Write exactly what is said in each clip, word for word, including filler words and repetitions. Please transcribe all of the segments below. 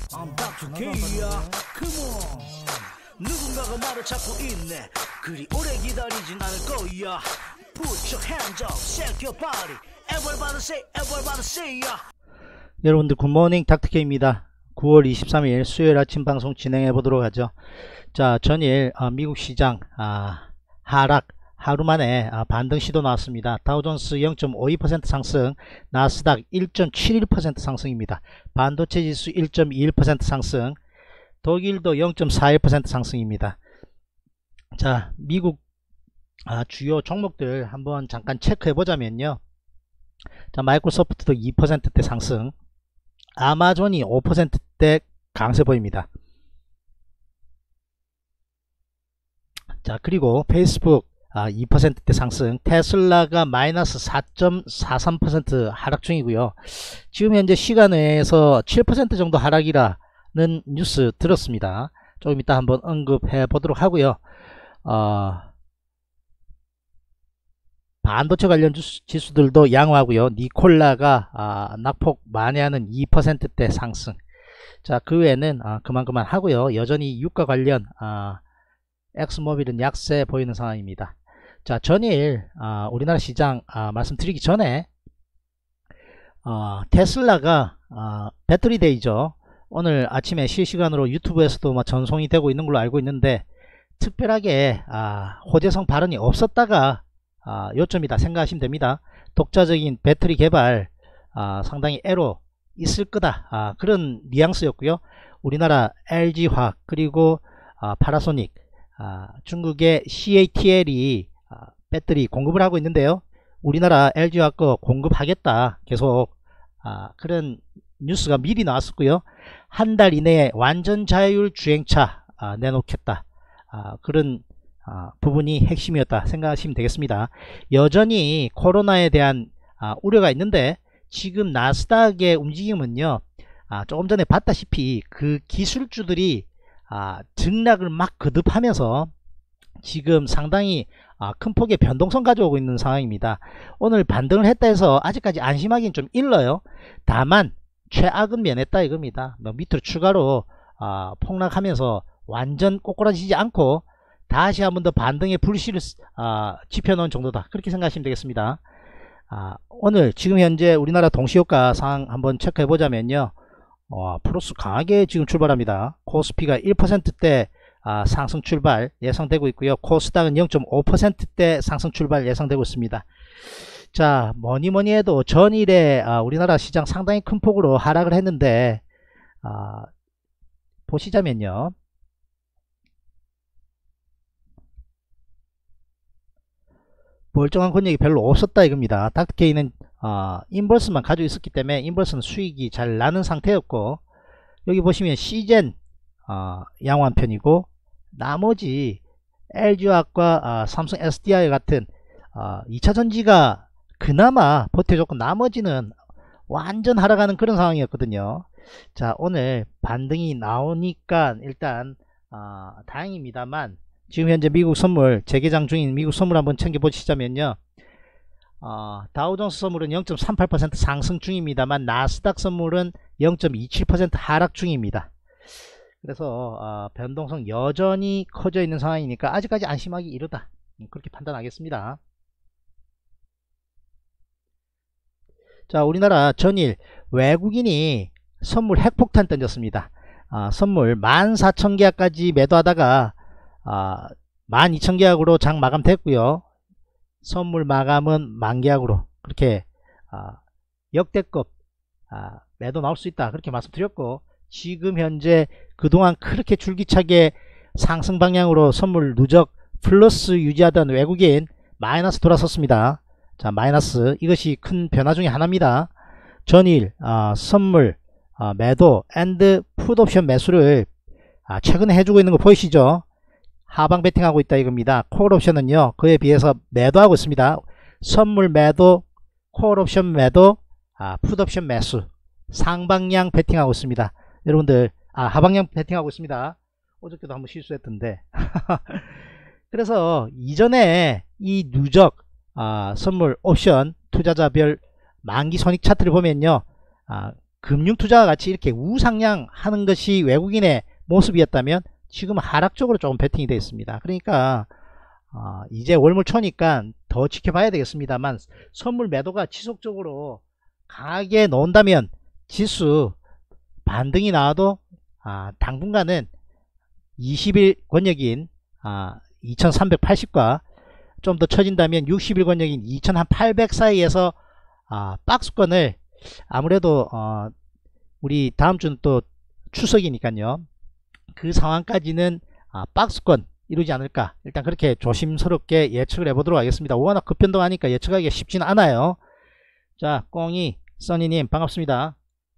I'm doctor K야. Come on. 누군가가 말을 찾고 있네. 그리 오래 기다리진 않을 거야. Put your hands up, shake your body. Everybody say, everybody say ya. 여러분들 굿모닝 닥터케입니다. 구월 이십삼일 수요일 아침 방송 진행해 보도록 하죠. 자, 전일 어, 미국 시장 아, 하락 하루 만에 아, 반등 시도 나왔습니다. 다우존스 영 점 오이 퍼센트 상승, 나스닥 일 점 칠일 퍼센트 상승입니다. 반도체 지수 일 점 이일 퍼센트 상승, 독일도 영 점 사일 퍼센트 상승입니다. 자, 미국 아, 주요 종목들 한번 잠깐 체크해 보자면요. 자, 마이크로소프트도 이 퍼센트대 상승, 아마존이 오 퍼센트대 강세 보입니다. 자, 그리고 페이스북 아, 이 퍼센트대 상승, 테슬라가 마이너스 사 점 사삼 퍼센트 하락 중이고요. 지금 현재 시간에서 칠 퍼센트 정도 하락이라는 뉴스 들었습니다. 조금 이따 한번 언급해 보도록 하고요. 어, 반도체 관련 지수들도 양호하고요. 니콜라가 아, 낙폭 만회하는 이 퍼센트대 상승. 자, 그 외에는 아, 그만 그만 하고요. 여전히 유가 관련 아, 엑스모빌은 약세 보이는 상황입니다. 자, 전일 아, 우리나라 시장 아, 말씀드리기 전에 아, 테슬라가 아, 배터리 데이죠. 오늘 아침에 실시간으로 유튜브에서도 뭐 전송이 되고 있는 걸로 알고 있는데, 특별하게 아, 호재성 발언이 없었다가 아, 요점이다 생각하시면 됩니다. 독자적인 배터리 개발 아, 상당히 애로 있을 거다, 아, 그런 뉘앙스였고요. 우리나라 엘지화학 그리고 아, 파나소닉, 아, 중국의 씨에이티엘이 아, 배터리 공급을 하고 있는데요. 우리나라 엘지화학 거 공급하겠다 계속 아, 그런 뉴스가 미리 나왔었고요. 한 달 이내에 완전 자율 주행차 아, 내놓겠다, 아, 그런 아, 부분이 핵심이었다 생각하시면 되겠습니다. 여전히 코로나에 대한 아, 우려가 있는데, 지금 나스닥의 움직임은요, 아, 조금 전에 봤다시피 그 기술주들이 아, 등락을 막 거듭하면서 지금 상당히 아, 큰 폭의 변동성 가져오고 있는 상황입니다. 오늘 반등을 했다 해서 아직까지 안심하기는 좀 일러요. 다만 최악은 면했다 이겁니다. 뭐 밑으로 추가로 아, 폭락하면서 완전 꼬꾸라지지 않고 다시 한 번 더 반등의 불씨를 아, 지펴놓은 정도다, 그렇게 생각하시면 되겠습니다. 아, 오늘 지금 현재 우리나라 동시효과 상황 한번 체크해 보자면요, 어, 플러스 강하게 지금 출발합니다. 코스피가 일 퍼센트대 아, 상승 출발 예상되고 있고요. 코스닥은 영 점 오 퍼센트대 상승 출발 예상되고 있습니다. 자, 뭐니뭐니 해도 전일에 아, 우리나라 시장 상당히 큰 폭으로 하락을 했는데, 아, 보시자면요, 멀쩡한 권역이 별로 없었다 이겁니다. 닥터케이는 어, 인버스만 가지고 있었기 때문에 인버스는 수익이 잘 나는 상태였고, 여기 보시면 시젠 어, 양호한 편이고, 나머지 엘지화학과 어, 삼성 에스디아이 같은 어, 이차전지가 그나마 버텨줬고, 나머지는 완전 하락하는 그런 상황이었거든요. 자, 오늘 반등이 나오니까 일단 어, 다행입니다만, 지금 현재 미국 선물 재개장 중인 미국 선물 한번 챙겨보시자면요, 어, 다우존스 선물은 영 점 삼팔 퍼센트 상승 중입니다만, 나스닥 선물은 영 점 이칠 퍼센트 하락 중입니다. 그래서 어, 변동성 여전히 커져 있는 상황이니까 아직까지 안심하기 이르다, 그렇게 판단하겠습니다. 자, 우리나라 전일 외국인이 선물 핵폭탄 던졌습니다. 어, 선물 만 사천 계약까지 매도하다가 아, 만 이천 계약으로 장 마감됐고요. 선물 마감은 만 계약으로, 그렇게 아, 역대급 아, 매도 나올 수 있다, 그렇게 말씀드렸고, 지금 현재 그동안 그렇게 줄기차게 상승 방향으로 선물 누적 플러스 유지하던 외국인 마이너스 돌아섰습니다. 자, 마이너스, 이것이 큰 변화 중에 하나입니다. 전일 아, 선물 아, 매도 앤드 풋옵션 매수를 아, 최근에 해주고 있는 거 보이시죠? 하방 베팅하고 있다 이겁니다. 콜옵션은요, 그에 비해서 매도하고 있습니다. 선물 매도, 콜옵션 매도, 아, 풋옵션 매수, 상방향 베팅하고 있습니다. 여러분들, 아, 하방향 베팅하고 있습니다. 어저께도 한번 실수했던데. 그래서 이전에 이 누적 아, 선물 옵션 투자자별 만기 손익 차트를 보면요, 아, 금융투자와 같이 이렇게 우상향하는 것이 외국인의 모습이었다면 지금은 하락적으로 조금 베팅이 되어 있습니다. 그러니까 어, 이제 월물 초니까 더 지켜봐야 되겠습니다만 선물 매도가 지속적으로 강하게 나온다면 지수 반등이 나와도 아, 당분간은 이십 일 권역인 아, 이천삼백팔십과 좀 더 처진다면 육십 일 권역인 이천팔백 사이에서 아, 박스권을 아무래도 어, 우리 다음 주는 또 추석이니까요. 그 상황까지는 아, 박스권 이루지 않을까, 일단 그렇게 조심스럽게 예측을 해보도록 하겠습니다. 워낙 급변동하니까 예측하기가 쉽지는 않아요. 자, 꽁이 써니님 반갑습니다.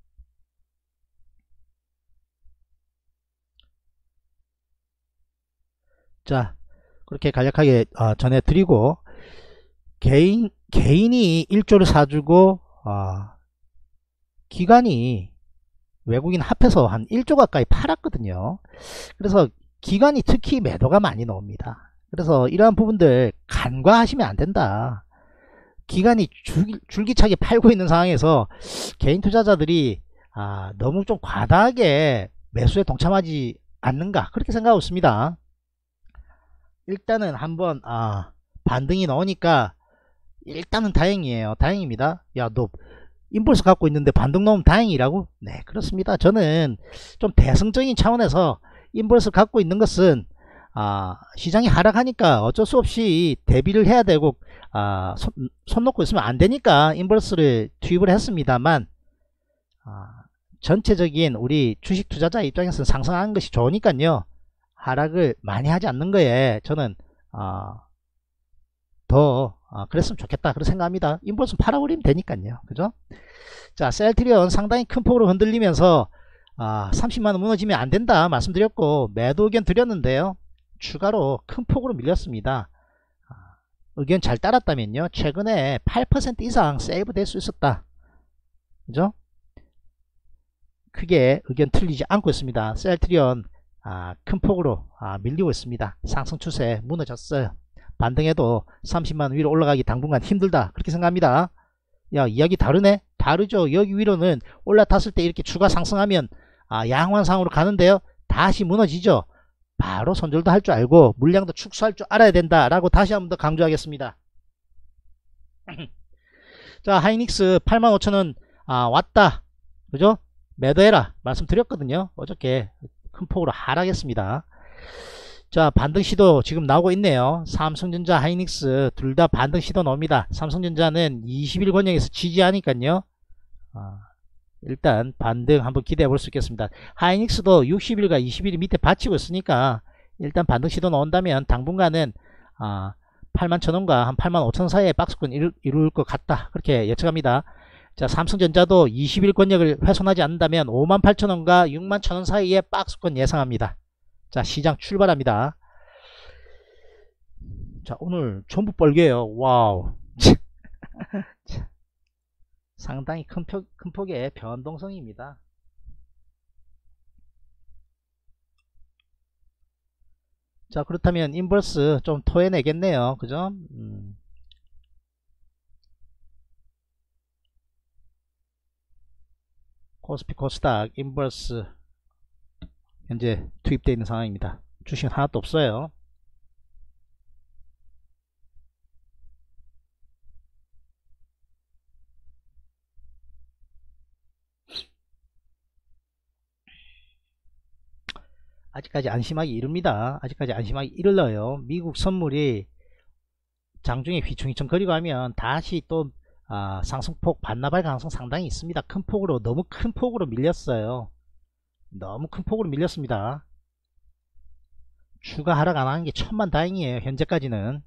자, 그렇게 간략하게 어, 전해드리고, 개인 개인이 일 조를 사주고 어, 기관이 외국인 합해서 한 일 조 가까이 팔았거든요. 그래서 기관이 특히 매도가 많이 나옵니다. 그래서 이러한 부분들 간과하시면 안 된다. 기관이 줄, 줄기차게 팔고 있는 상황에서 개인 투자자들이 아, 너무 좀 과다하게 매수에 동참하지 않는가, 그렇게 생각하고 있습니다. 일단은 한번 아, 반등이 나오니까 일단은 다행이에요. 다행입니다. 야, 너 인볼스 갖고 있는데 반등 나오면 다행이라고? 네, 그렇습니다. 저는 좀 대승적인 차원에서 인볼스 갖고 있는 것은 아, 시장이 하락하니까 어쩔 수 없이 대비를 해야 되고 아, 손, 손 놓고 있으면 안 되니까 인볼스를 투입을 했습니다만 아, 전체적인 우리 주식 투자자 입장에서는 상승하는 것이 좋으니까요, 하락을 많이 하지 않는 거에 저는 아, 더 아, 그랬으면 좋겠다 그렇게 생각합니다. 인볼스 팔아버리면 되니까요. 그죠? 자, 셀트리온 상당히 큰 폭으로 흔들리면서 아, 삼십만원 무너지면 안된다 말씀드렸고 매도 의견 드렸는데요, 추가로 큰 폭으로 밀렸습니다. 아, 의견 잘 따랐다면요 최근에 팔 퍼센트 이상 세이브 될 수 있었다. 그죠? 크게 의견 틀리지 않고 있습니다. 셀트리온 아, 큰 폭으로 아, 밀리고 있습니다. 상승 추세 무너졌어요. 반등해도 삼십만원 위로 올라가기 당분간 힘들다 그렇게 생각합니다. 야, 이야기 다르네? 다르죠. 여기 위로는 올라탔을 때 이렇게 추가 상승하면 아, 양환상으로 가는데요, 다시 무너지죠. 바로 손절도 할 줄 알고 물량도 축소할 줄 알아야 된다 라고 다시 한번 더 강조하겠습니다. 자, 하이닉스 팔만 오천원 아, 왔다 그죠? 매도해라 말씀드렸거든요. 어저께 큰 폭으로 하락했습니다. 자, 반등 시도 지금 나오고 있네요. 삼성전자, 하이닉스 둘 다 반등 시도 나옵니다. 삼성전자는 이십 일 권역에서 지지하니까요. 아, 일단 반등 한번 기대해 볼 수 있겠습니다. 하이닉스도 육십 일과 이십 일 밑에 받치고 있으니까 일단 반등 시도 나온다면 당분간은 아, 팔만 천원과 한 팔만 오천원 사이에 박스권 이룰, 이룰 것 같다 그렇게 예측합니다. 자, 삼성전자도 이십 일 권역을 훼손하지 않는다면 오만 팔천원과 육만 천원 사이에 박스권 예상합니다. 자, 시장 출발합니다. 자, 오늘 전부 뻘개요. 와우. 상당히 큰, 폭, 큰 폭의 변동성입니다. 자, 그렇다면 인버스 좀 토해내겠네요. 그죠? 음. 코스피 코스닥 인버스 현재 투입되어 있는 상황입니다. 주식은 하나도 없어요. 아직까지 안심하기 이릅니다. 아직까지 안심하기 이르러요. 미국 선물이 장중에 휘청휘청거리고 하면 다시 또 아, 상승폭 반납할 가능성 상당히 있습니다. 큰 폭으로, 너무 큰 폭으로 밀렸어요. 너무 큰 폭으로 밀렸습니다. 추가 하락 안 하는 게 천만 다행이에요. 현재까지는.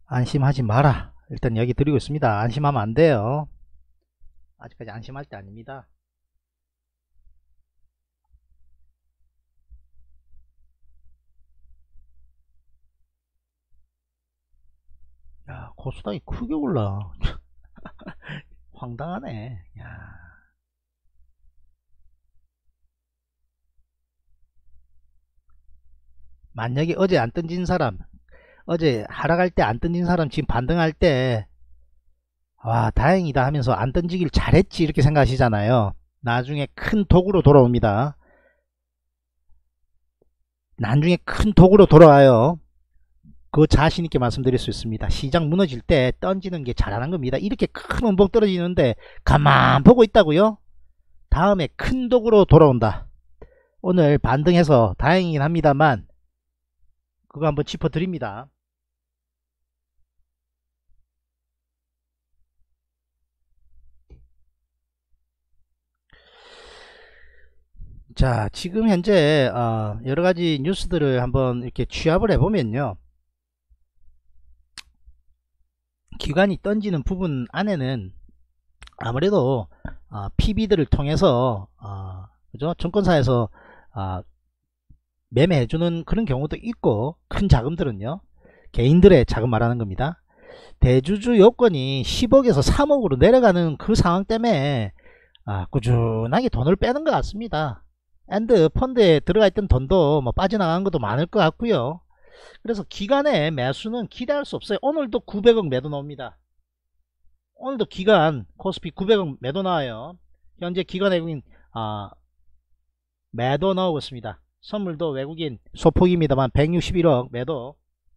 안심하지 마라. 일단 여기 드리고 있습니다. 안심하면 안 돼요. 아직까지 안심할 때 아닙니다. 야, 코스닥이 크게 올라. 황당하네. 야. 만약에 어제 안 던진 사람, 어제 하락할 때 안 던진 사람 지금 반등할 때, 와, 다행이다 하면서 안 던지길 잘했지 이렇게 생각하시잖아요. 나중에 큰 독으로 돌아옵니다. 나중에 큰 독으로 돌아와요. 그 자신있게 말씀드릴 수 있습니다. 시장 무너질 때 던지는 게 잘하는 겁니다. 이렇게 큰 원봉 떨어지는데 가만 보고 있다고요? 다음에 큰 독으로 돌아온다. 오늘 반등해서 다행이긴 합니다만 그거 한번 짚어드립니다. 자, 지금 현재 어, 여러가지 뉴스들을 한번 이렇게 취합을 해보면요, 기관이 던지는 부분 안에는 아무래도 어, 피비들을 통해서 어, 그죠? 증권사에서 어, 매매해주는 그런 경우도 있고, 큰 자금들은요, 개인들의 자금 말하는 겁니다. 대주주 요건이 십억에서 삼억으로 내려가는 그 상황 때문에 아, 꾸준하게 돈을 빼는 것 같습니다. 앤드 펀드에 들어가 있던 돈도 뭐 빠져나간 것도 많을 것 같고요. 그래서 기간의 매수는 기대할 수 없어요. 오늘도 구백억 매도 나옵니다. 오늘도 기간 코스피 구백억 매도 나와요. 현재 기관 외국인 아, 매도 나오고 있습니다. 선물도 외국인 소폭입니다만 백육십일억 매도.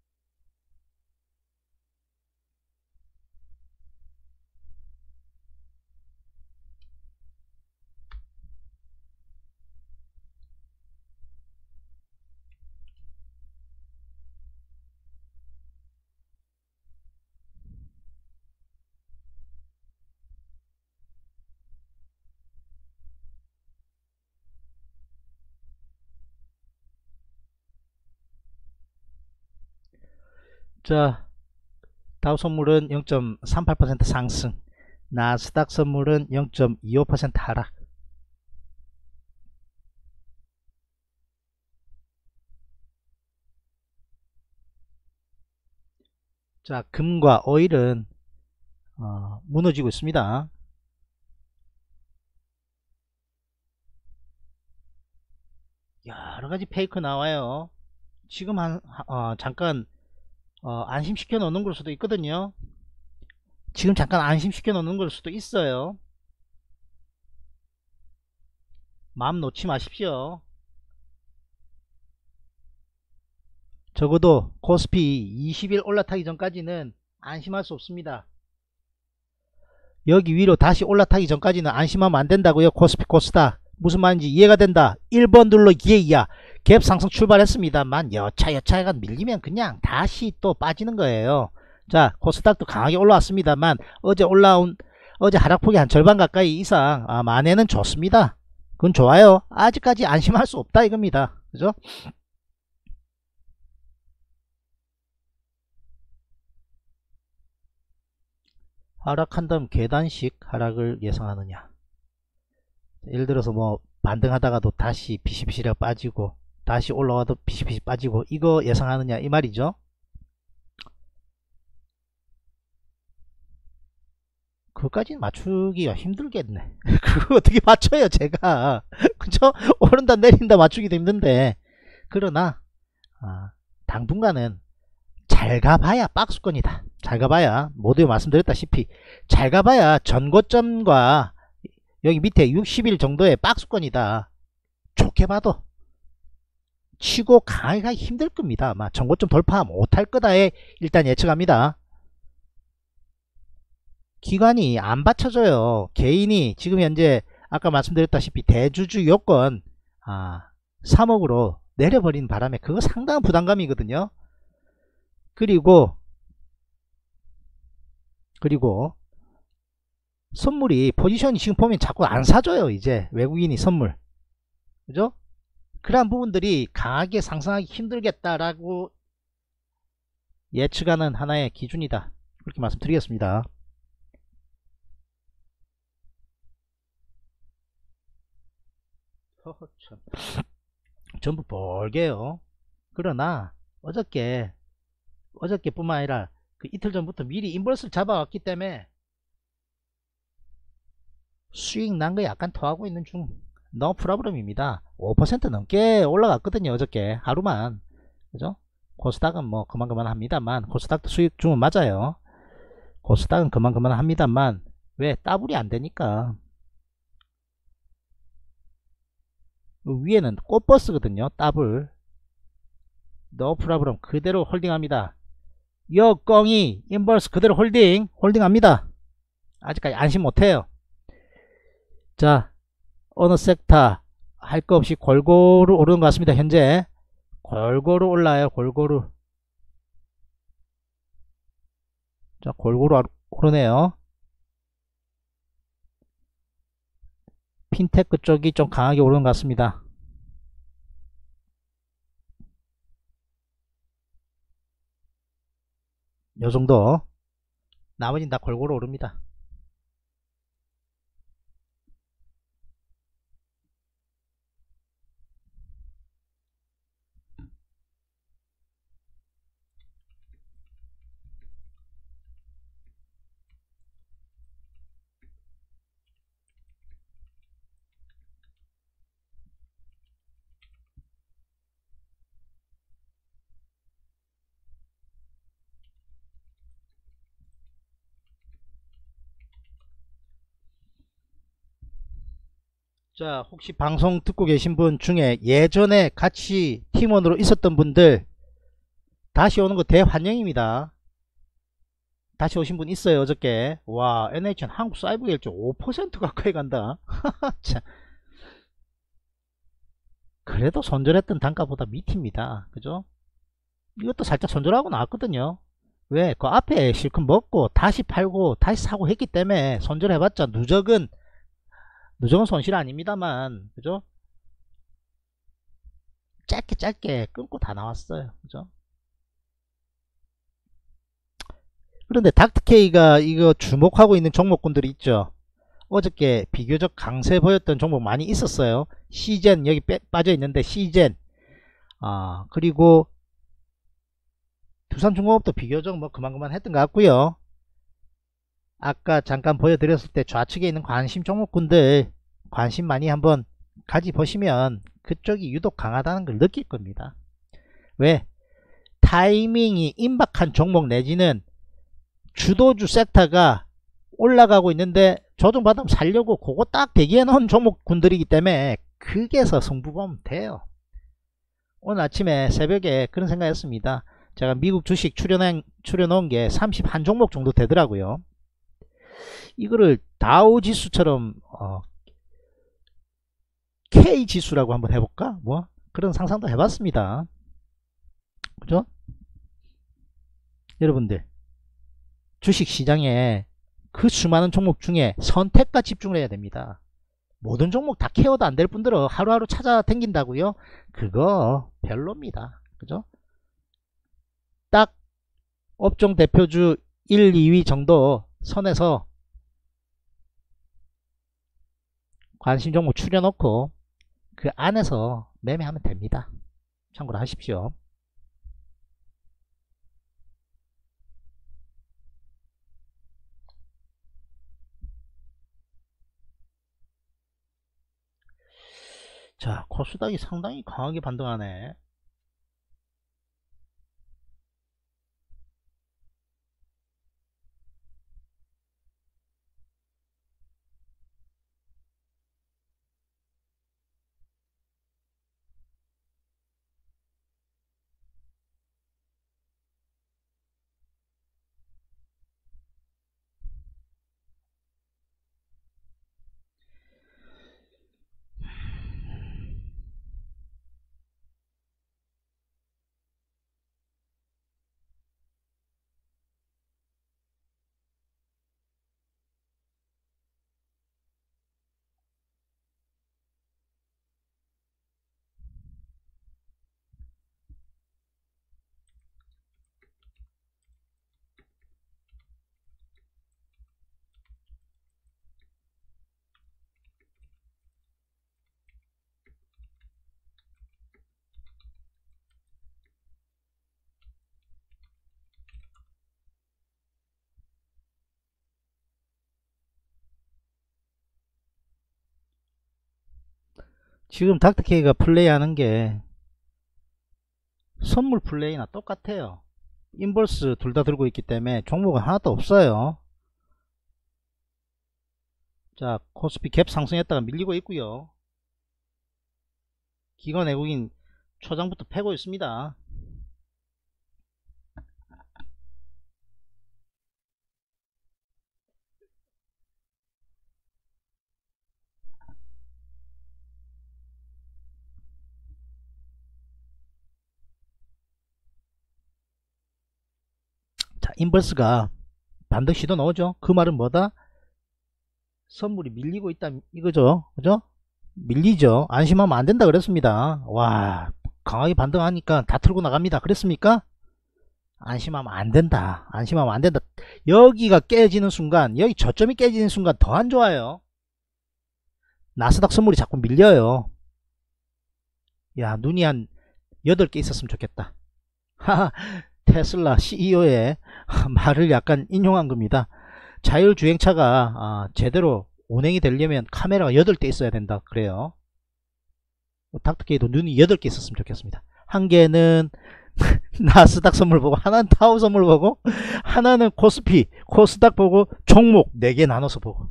자, 다우 선물은 영 점 삼팔 퍼센트 상승, 나스닥 선물은 영 점 이오 퍼센트 하락. 자, 금과 오일은 어, 무너지고 있습니다. 여러가지 페이크 나와요. 지금 한 어, 잠깐 어, 안심시켜 놓는 걸 수도 있거든요. 지금 잠깐 안심시켜 놓는 걸 수도 있어요. 마음 놓지 마십시오. 적어도 코스피 이십 일 올라타기 전까지는 안심할 수 없습니다. 여기 위로 다시 올라타기 전까지는 안심하면 안 된다고요. 코스피 코스닥 무슨 말인지 이해가 된다. 일 번 눌러 예이야. 갭 상승 출발했습니다만 여차여차가 밀리면 그냥 다시 또 빠지는 거예요. 자, 코스닥도 강하게 올라왔습니다만 어제 올라온 어제 하락폭이 한 절반 가까이 이상 아, 만회는 좋습니다. 그건 좋아요. 아직까지 안심할 수 없다 이겁니다. 그죠? 하락한다면 계단식 하락을 예상하느냐. 예를 들어서 뭐 반등하다가도 다시 비실비실하게 빠지고 다시 올라와도 비실비실 빠지고 이거 예상하느냐 이 말이죠. 그거까지는 맞추기가 힘들겠네. 그거 어떻게 맞춰요 제가. 그죠? 오른다 내린다 맞추기도 힘든데. 그러나 아, 당분간은 잘 가봐야 박스권이다. 잘 가봐야 모두 말씀드렸다시피 잘 가봐야 전고점과 여기 밑에 육십 일 정도의 박스권이다. 좋게 봐도 치고 강하게 가기 힘들 겁니다. 아마 전고점 돌파 못할 거다에 일단 예측합니다. 기관이 안 받쳐줘요. 개인이 지금 현재 아까 말씀드렸다시피 대주주 요건 아, 삼억으로 내려버리는 바람에 그거 상당한 부담감이거든요. 그리고 그리고 선물이 포지션이 지금 보면 자꾸 안 사줘요. 이제 외국인이 선물, 그죠? 그러한 부분들이 강하게 상승하기 힘들겠다라고 예측하는 하나의 기준이다. 그렇게 말씀드리겠습니다. 허허, 참. 전부 벌게요. 그러나 어저께 어저께 뿐만 아니라 그 이틀 전부터 미리 인버스를 잡아왔기 때문에 수익 난 거 약간 토하고 있는 중. 노 프로블럼입니다. 오 퍼센트 넘게 올라갔거든요. 어저께 하루만. 그죠? 코스닥은 뭐 그만 그만 합니다만, 코스닥도 수익 중은 맞아요. 코스닥은 그만 그만 합니다만, 왜 따블이 안 되니까. 위에는 꽃버스거든요. 따블. 노 프로블럼 그대로 홀딩합니다. 여건이 인버스 그대로 홀딩 홀딩합니다. 아직까지 안심 못해요. 자, 어느 섹터 할 거 없이 골고루 오르는 것 같습니다. 현재 골고루 올라요. 골고루. 자, 골고루 오르네요. 핀테크 쪽이 좀 강하게 오르는 것 같습니다. 요정도. 나머지는 다 골고루 오릅니다. 자, 혹시 방송 듣고 계신 분 중에 예전에 같이 팀원으로 있었던 분들 다시 오는 거 대환영입니다. 다시 오신 분 있어요. 어저께. 와, 엔에이치엔 한국 사이버 결정 오 퍼센트 가까이 간다. 참. 그래도 손절했던 단가보다 밑입니다. 그죠? 이것도 살짝 손절하고 나왔거든요. 왜? 그 앞에 실컷 먹고 다시 팔고 다시 사고 했기 때문에 손절해봤자 누적은 누적은 손실 아닙니다만, 그죠? 짧게 짧게 끊고 다 나왔어요. 그죠? 그런데 닥터케이가 이거 주목하고 있는 종목군들이 있죠. 어저께 비교적 강세 보였던 종목 많이 있었어요. 시젠 여기 빼, 빠져 있는데 시젠. 아, 그리고 두산중공업도 비교적 뭐 그만그만 했던 것 같고요. 아까 잠깐 보여드렸을 때 좌측에 있는 관심 종목군들 관심 많이 한번 가져보시면 그쪽이 유독 강하다는 걸 느낄 겁니다. 왜? 타이밍이 임박한 종목 내지는 주도주 섹터가 올라가고 있는데 조정받으면 살려고 그거 딱 대기해 놓은 종목군들이기 때문에 그게서 승부 보면 돼요. 오늘 아침에 새벽에 그런 생각했습니다. 제가 미국 주식 출연한, 출연한 게 삼십일 종목 정도 되더라고요. 이거를 다우 지수처럼 어, K 지수라고 한번 해볼까? 뭐 그런 상상도 해봤습니다. 그죠? 여러분들 주식시장에 그 수많은 종목 중에 선택과 집중을 해야 됩니다. 모든 종목 다 케어도 안 될 분들은 하루하루 찾아다닌다고요? 그거 별로입니다. 그죠? 딱 업종 대표주 일, 이 위 정도 선에서 관심 종목 추려놓고 그 안에서 매매하면 됩니다. 참고로 하십시오. 자, 코스닥이 상당히 강하게 반등하네. 지금 닥터케이가 플레이하는 게 선물 플레이나 똑같아요. 인버스 둘 다 들고 있기 때문에 종목은 하나도 없어요. 자, 코스피 갭 상승했다가 밀리고 있고요. 기관 외국인 초장부터 패고 있습니다. 자, 인버스가 반등 시도 나오죠. 그 말은 뭐다? 선물이 밀리고 있다 이거죠. 그죠? 밀리죠. 안심하면 안 된다 그랬습니다. 와, 강하게 반등하니까 다 틀고 나갑니다. 그랬습니까? 안심하면 안 된다. 안심하면 안 된다. 여기가 깨지는 순간, 여기 저점이 깨지는 순간 더 안 좋아요. 나스닥 선물이 자꾸 밀려요. 야, 눈이 한 여덟 개 있었으면 좋겠다. 하하, 테슬라 씨이오의 말을 약간 인용한 겁니다. 자율주행차가 아, 제대로 운행이 되려면 카메라가 여덟 대 있어야 된다 그래요. 닥터케이도 눈이 여덟 개 있었으면 좋겠습니다. 한 개는 나스닥 선물 보고, 하나는 타우 선물 보고, 하나는 코스피 코스닥 보고, 종목 네 개 나눠서 보고.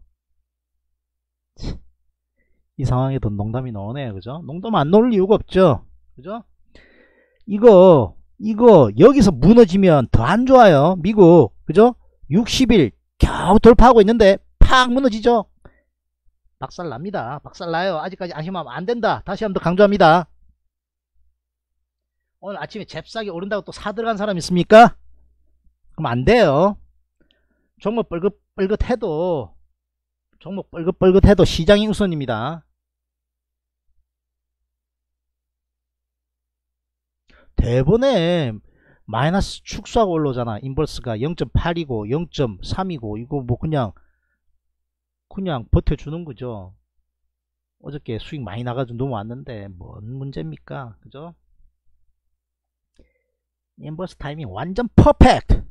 이 상황에도 농담이 나오네요. 그죠? 농담 안 나올 이유가 없죠. 그죠? 이거 이거 여기서 무너지면 더 안 좋아요. 미국 그죠? 육십 일 겨우 돌파하고 있는데 팍 무너지죠. 박살납니다. 박살나요. 아직까지 안심하면 안 된다. 다시 한번 더 강조합니다. 오늘 아침에 잽싸게 오른다고 또 사들어간 사람 있습니까? 그럼 안 돼요. 종목 뻘긋뻘긋해도 종목 뻘긋뻘긋해도 시장이 우선입니다. 대번에 마이너스 축소하고 올라오잖아. 인버스가 영 점 팔이고 영 점 삼이고 이거 뭐 그냥 그냥 버텨주는 거죠. 어저께 수익 많이 나가지고 넘어왔는데 뭔 문제입니까? 그죠? 인버스 타이밍 완전 퍼펙트.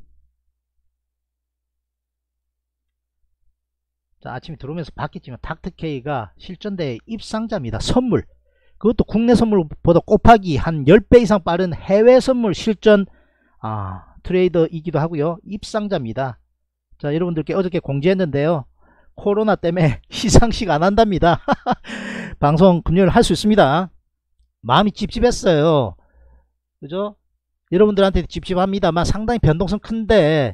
자, 아침에 들어오면서 봤겠지만 닥터케이가 실전대의 입상자입니다. 선물, 그것도 국내 선물보다 곱하기 한 십 배 이상 빠른 해외 선물 실전 아, 트레이더이기도 하고요. 입상자입니다. 자, 여러분들께 어저께 공지했는데요. 코로나 때문에 시상식 안 한답니다. 방송 금요일 할 수 있습니다. 마음이 찝찝했어요. 그죠? 여러분들한테 찝찝합니다만 상당히 변동성 큰데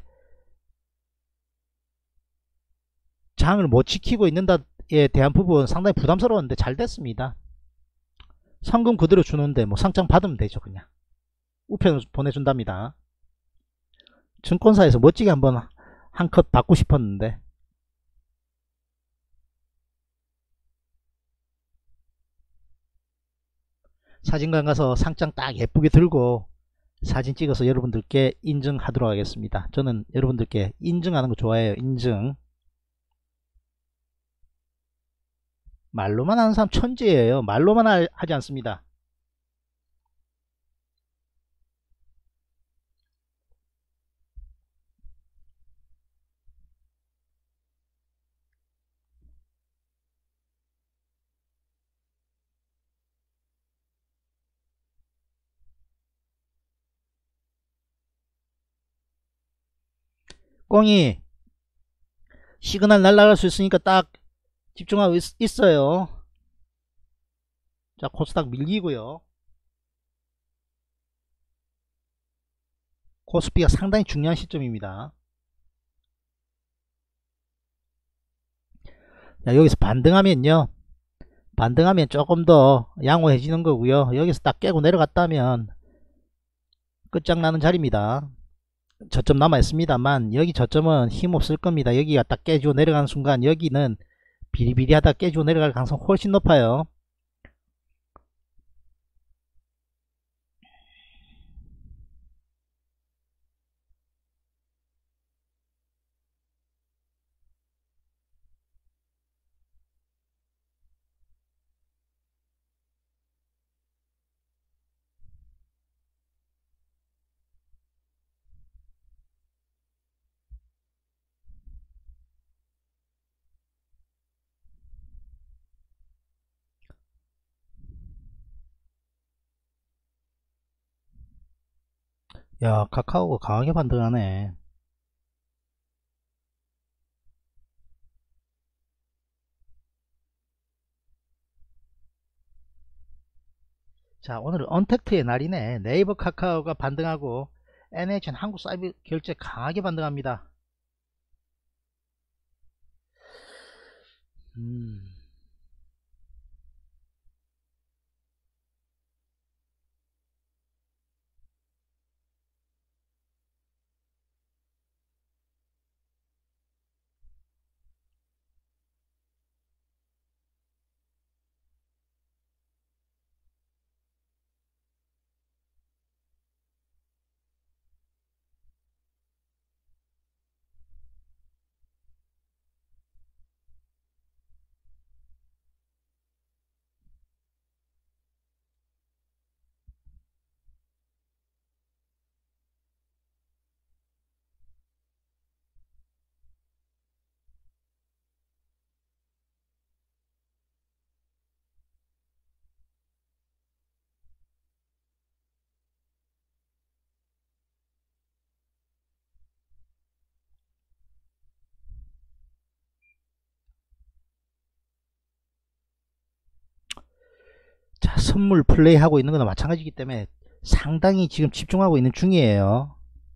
장을 못 지키고 있는다에 대한 부분 상당히 부담스러웠는데 잘 됐습니다. 상금 그대로 주는데 뭐 상장 받으면 되죠. 그냥 우편 보내준답니다. 증권사에서 멋지게 한번 한 컷 받고 싶었는데 사진관 가서 상장 딱 예쁘게 들고 사진 찍어서 여러분들께 인증하도록 하겠습니다. 저는 여러분들께 인증하는 거 좋아해요. 인증. 말로만 하는 사람 천재예요. 말로만 하, 하지 않습니다. 꽁이 시그널 날아갈 수 있으니까 딱 집중하고 있, 있어요. 자, 코스닥 밀리고요. 코스피가 상당히 중요한 시점입니다. 자, 여기서 반등하면요, 반등하면 조금 더 양호해지는 거고요. 여기서 딱 깨고 내려갔다면 끝장나는 자리입니다. 저점 남아 있습니다만 여기 저점은 힘없을 겁니다. 여기가 딱 깨지고 내려가는 순간 여기는 비리비리하다 깨지고 내려갈 가능성 훨씬 높아요. 야, 카카오가 강하게 반등하네. 자, 오늘은 언택트의 날이네. 네이버 카카오가 반등하고 엔에이치엔 한국사이버 결제 강하게 반등합니다. 음. 자, 선물 플레이하고 있는 거나 마찬가지이기 때문에 상당히 지금 집중하고 있는 중이에요.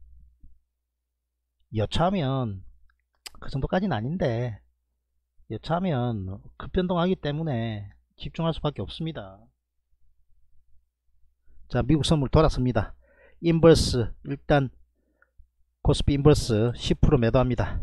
여차하면 그 정도까지는 아닌데 여차하면 급변동하기 때문에 집중할 수밖에 없습니다. 자, 미국 선물 돌았습니다. 인버스 일단 코스피 인버스 십 퍼센트 매도합니다.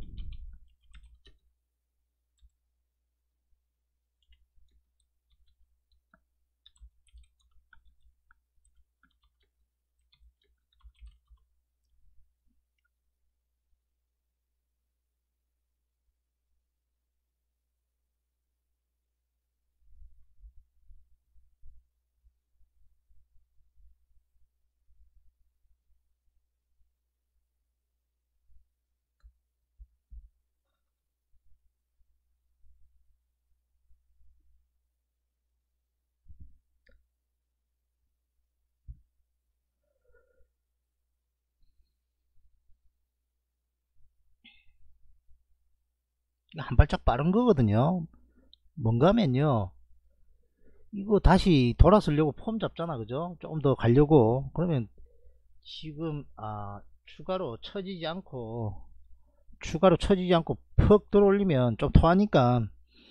한 발짝 빠른 거거든요. 뭔가 하면요, 이거 다시 돌아서려고 폼 잡잖아, 그죠? 조금 더 가려고. 그러면 지금 아 추가로 쳐지지 않고 추가로 쳐지지 않고 퍽 들어올리면 좀 토하니까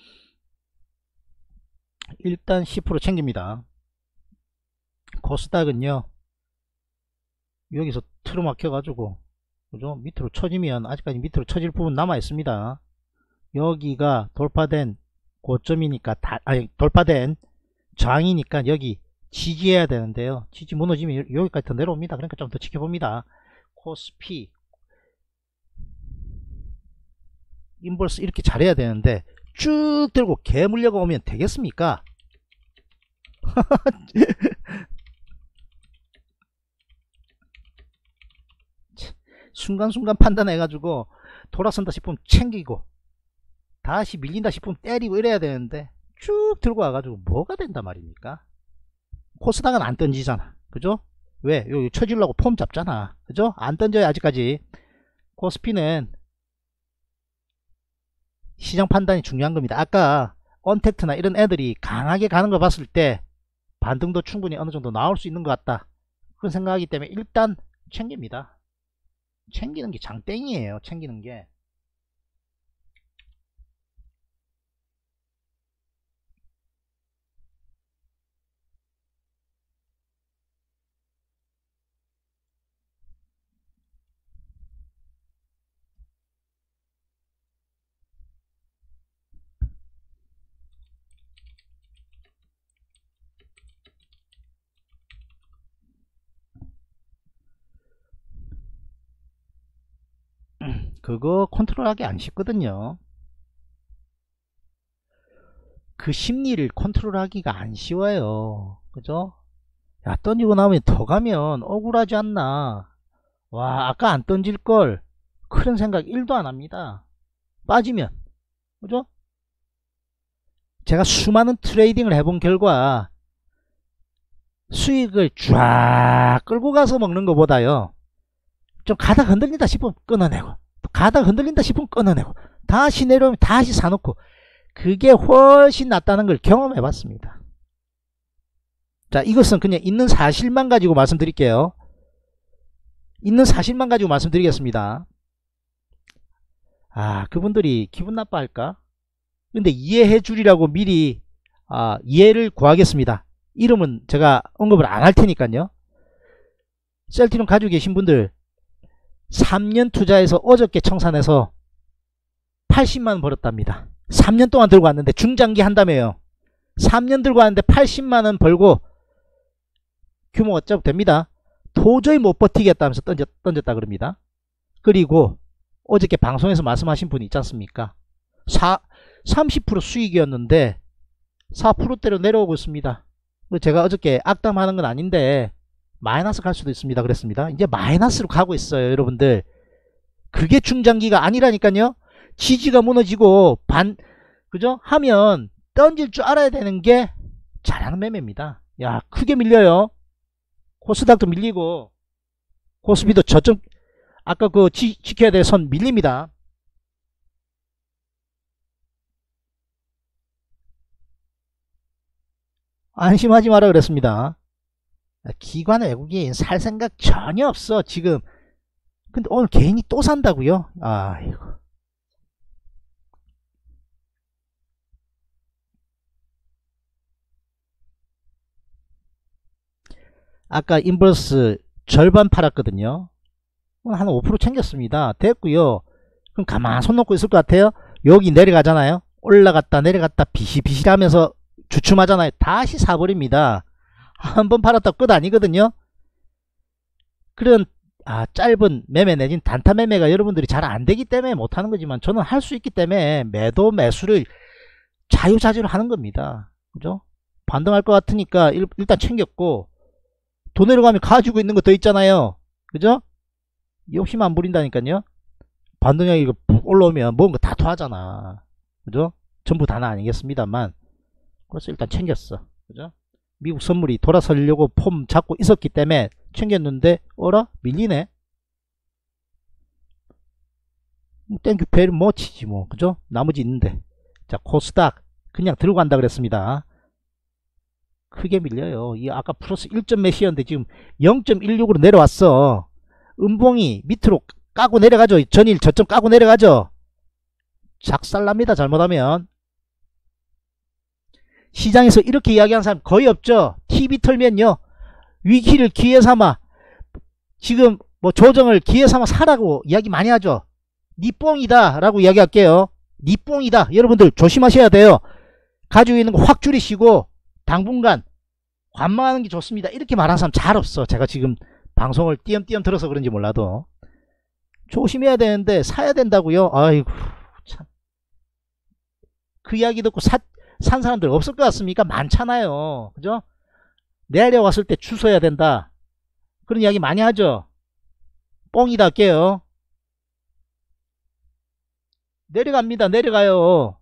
일단 십 퍼센트 챙깁니다. 코스닥은요, 여기서 틀어막혀 가지고, 그죠? 밑으로 쳐지면, 아직까지 밑으로 쳐질 부분 남아 있습니다. 여기가 돌파된 고점이니까 다, 아니 돌파된 저항이니까 여기 지지해야 되는데요. 지지 무너지면 여기까지 더 내려옵니다. 그러니까 좀 더 지켜봅니다. 코스피 인버스 이렇게 잘해야 되는데 쭉 들고 개 물려가 오면 되겠습니까? 순간순간 판단해 가지고 돌아선다 싶으면 챙기고 다시 밀린다 싶으면 때리고 이래야 되는데 쭉 들고 와가지고 뭐가 된단 말입니까? 코스닥은 안 던지잖아, 그죠? 왜? 여기 쳐주려고 폼 잡잖아, 그죠? 안 던져요 아직까지. 코스피는 시장 판단이 중요한 겁니다. 아까 언택트나 이런 애들이 강하게 가는 거 봤을 때 반등도 충분히 어느 정도 나올 수 있는 것 같다, 그런 생각하기 때문에 일단 챙깁니다. 챙기는 게 장땡이에요. 챙기는 게. 그거 컨트롤하기 안 쉽거든요. 그 심리를 컨트롤하기가 안 쉬워요. 그죠? 야, 던지고 나면 더 가면 억울하지 않나. 와, 아까 안 던질걸. 그런 생각 일도 안 합니다. 빠지면. 그죠? 제가 수많은 트레이딩을 해본 결과 수익을 쫙 끌고 가서 먹는 것보다요, 좀 가다 흔들린다 싶으면 끊어내고, 또 가다 흔들린다 싶으면 끊어내고, 다시 내려오면 다시 사놓고, 그게 훨씬 낫다는 걸 경험해 봤습니다. 자, 이것은 그냥 있는 사실만 가지고 말씀드릴게요. 있는 사실만 가지고 말씀드리겠습니다. 아, 그분들이 기분 나빠할까? 근데 이해해 주리라고 미리 아, 이해를 구하겠습니다. 이름은 제가 언급을 안 할 테니까요. 셀티룸 가지고 계신 분들 삼 년 투자해서 어저께 청산해서 팔십만 원 벌었답니다. 삼 년 동안 들고 왔는데 중장기 한다며요. 삼 년 들고 왔는데 팔십만 원 벌고 규모가 좀 됩니다. 도저히 못 버티겠다면서 던졌, 던졌다 그럽니다. 그리고 어저께 방송에서 말씀하신 분이 있지 않습니까? 사, 삼십 퍼센트 수익이었는데 사 퍼센트대로 내려오고 있습니다. 제가 어저께 악담하는 건 아닌데 마이너스 갈 수도 있습니다. 그랬습니다. 이제 마이너스로 가고 있어요. 여러분들. 그게 중장기가 아니라니까요. 지지가 무너지고 반 그죠? 하면 던질 줄 알아야 되는 게 잘하는 매매입니다. 야, 크게 밀려요. 코스닥도 밀리고 코스피도 저점 아까 그 지, 지켜야 될 선 밀립니다. 안심하지 마라 그랬습니다. 기관 외국인 살 생각 전혀 없어 지금. 근데 오늘 개인이 또 산다고요? 아이고. 아까 인버스 절반 팔았거든요. 한 오 퍼센트 챙겼습니다. 됐고요. 그럼 가만 손 놓고 있을 것 같아요? 여기 내려가잖아요. 올라갔다 내려갔다 비실비실 하면서 주춤하잖아요. 다시 사버립니다. 한번 팔았다 끝 아니거든요. 그런 아, 짧은 매매 내진 단타 매매가 여러분들이 잘 안되기 때문에 못하는 거지만 저는 할 수 있기 때문에 매도 매수를 자유자재로 하는 겁니다. 그죠? 반등할 것 같으니까 일, 일단 챙겼고 돈 내려가면 가지고 있는 거 더 있잖아요. 그죠? 욕심 안 부린다니까요. 반등이 이거 올라오면 뭔가 다 토하잖아. 그죠? 전부 다는 아니겠습니다만 그래서 일단 챙겼어. 그죠? 미국 선물이 돌아서려고 폼 잡고 있었기 때문에 챙겼는데 어라? 밀리네? 땡큐 배를 못 치지 뭐. 그죠? 나머지 있는데. 자, 코스닥 그냥 들고 간다 그랬습니다. 크게 밀려요. 이 아까 플러스 일 점 몇이었는데 지금 영 점 일육으로 내려왔어. 음봉이 밑으로 까고 내려가죠. 전일 저점 까고 내려가죠. 작살납니다. 잘못하면. 시장에서 이렇게 이야기하는 사람 거의 없죠. 티비 틀면요. 위기를 기회 삼아 지금 뭐 조정을 기회 삼아 사라고 이야기 많이 하죠. 니 뽕이다 라고 이야기할게요. 니 뽕이다. 여러분들 조심하셔야 돼요. 가지고 있는 거 확 줄이시고 당분간 관망하는 게 좋습니다. 이렇게 말하는 사람 잘 없어. 제가 지금 방송을 띄엄띄엄 들어서 그런지 몰라도 조심해야 되는데 사야 된다고요? 아이고 참. 그 이야기 듣고 사, 산 사람들 없을 것 같습니까? 많잖아요. 그죠? 내려왔을 때 주워야 된다. 그런 이야기 많이 하죠. 뻥이다 할게요. 내려갑니다. 내려가요.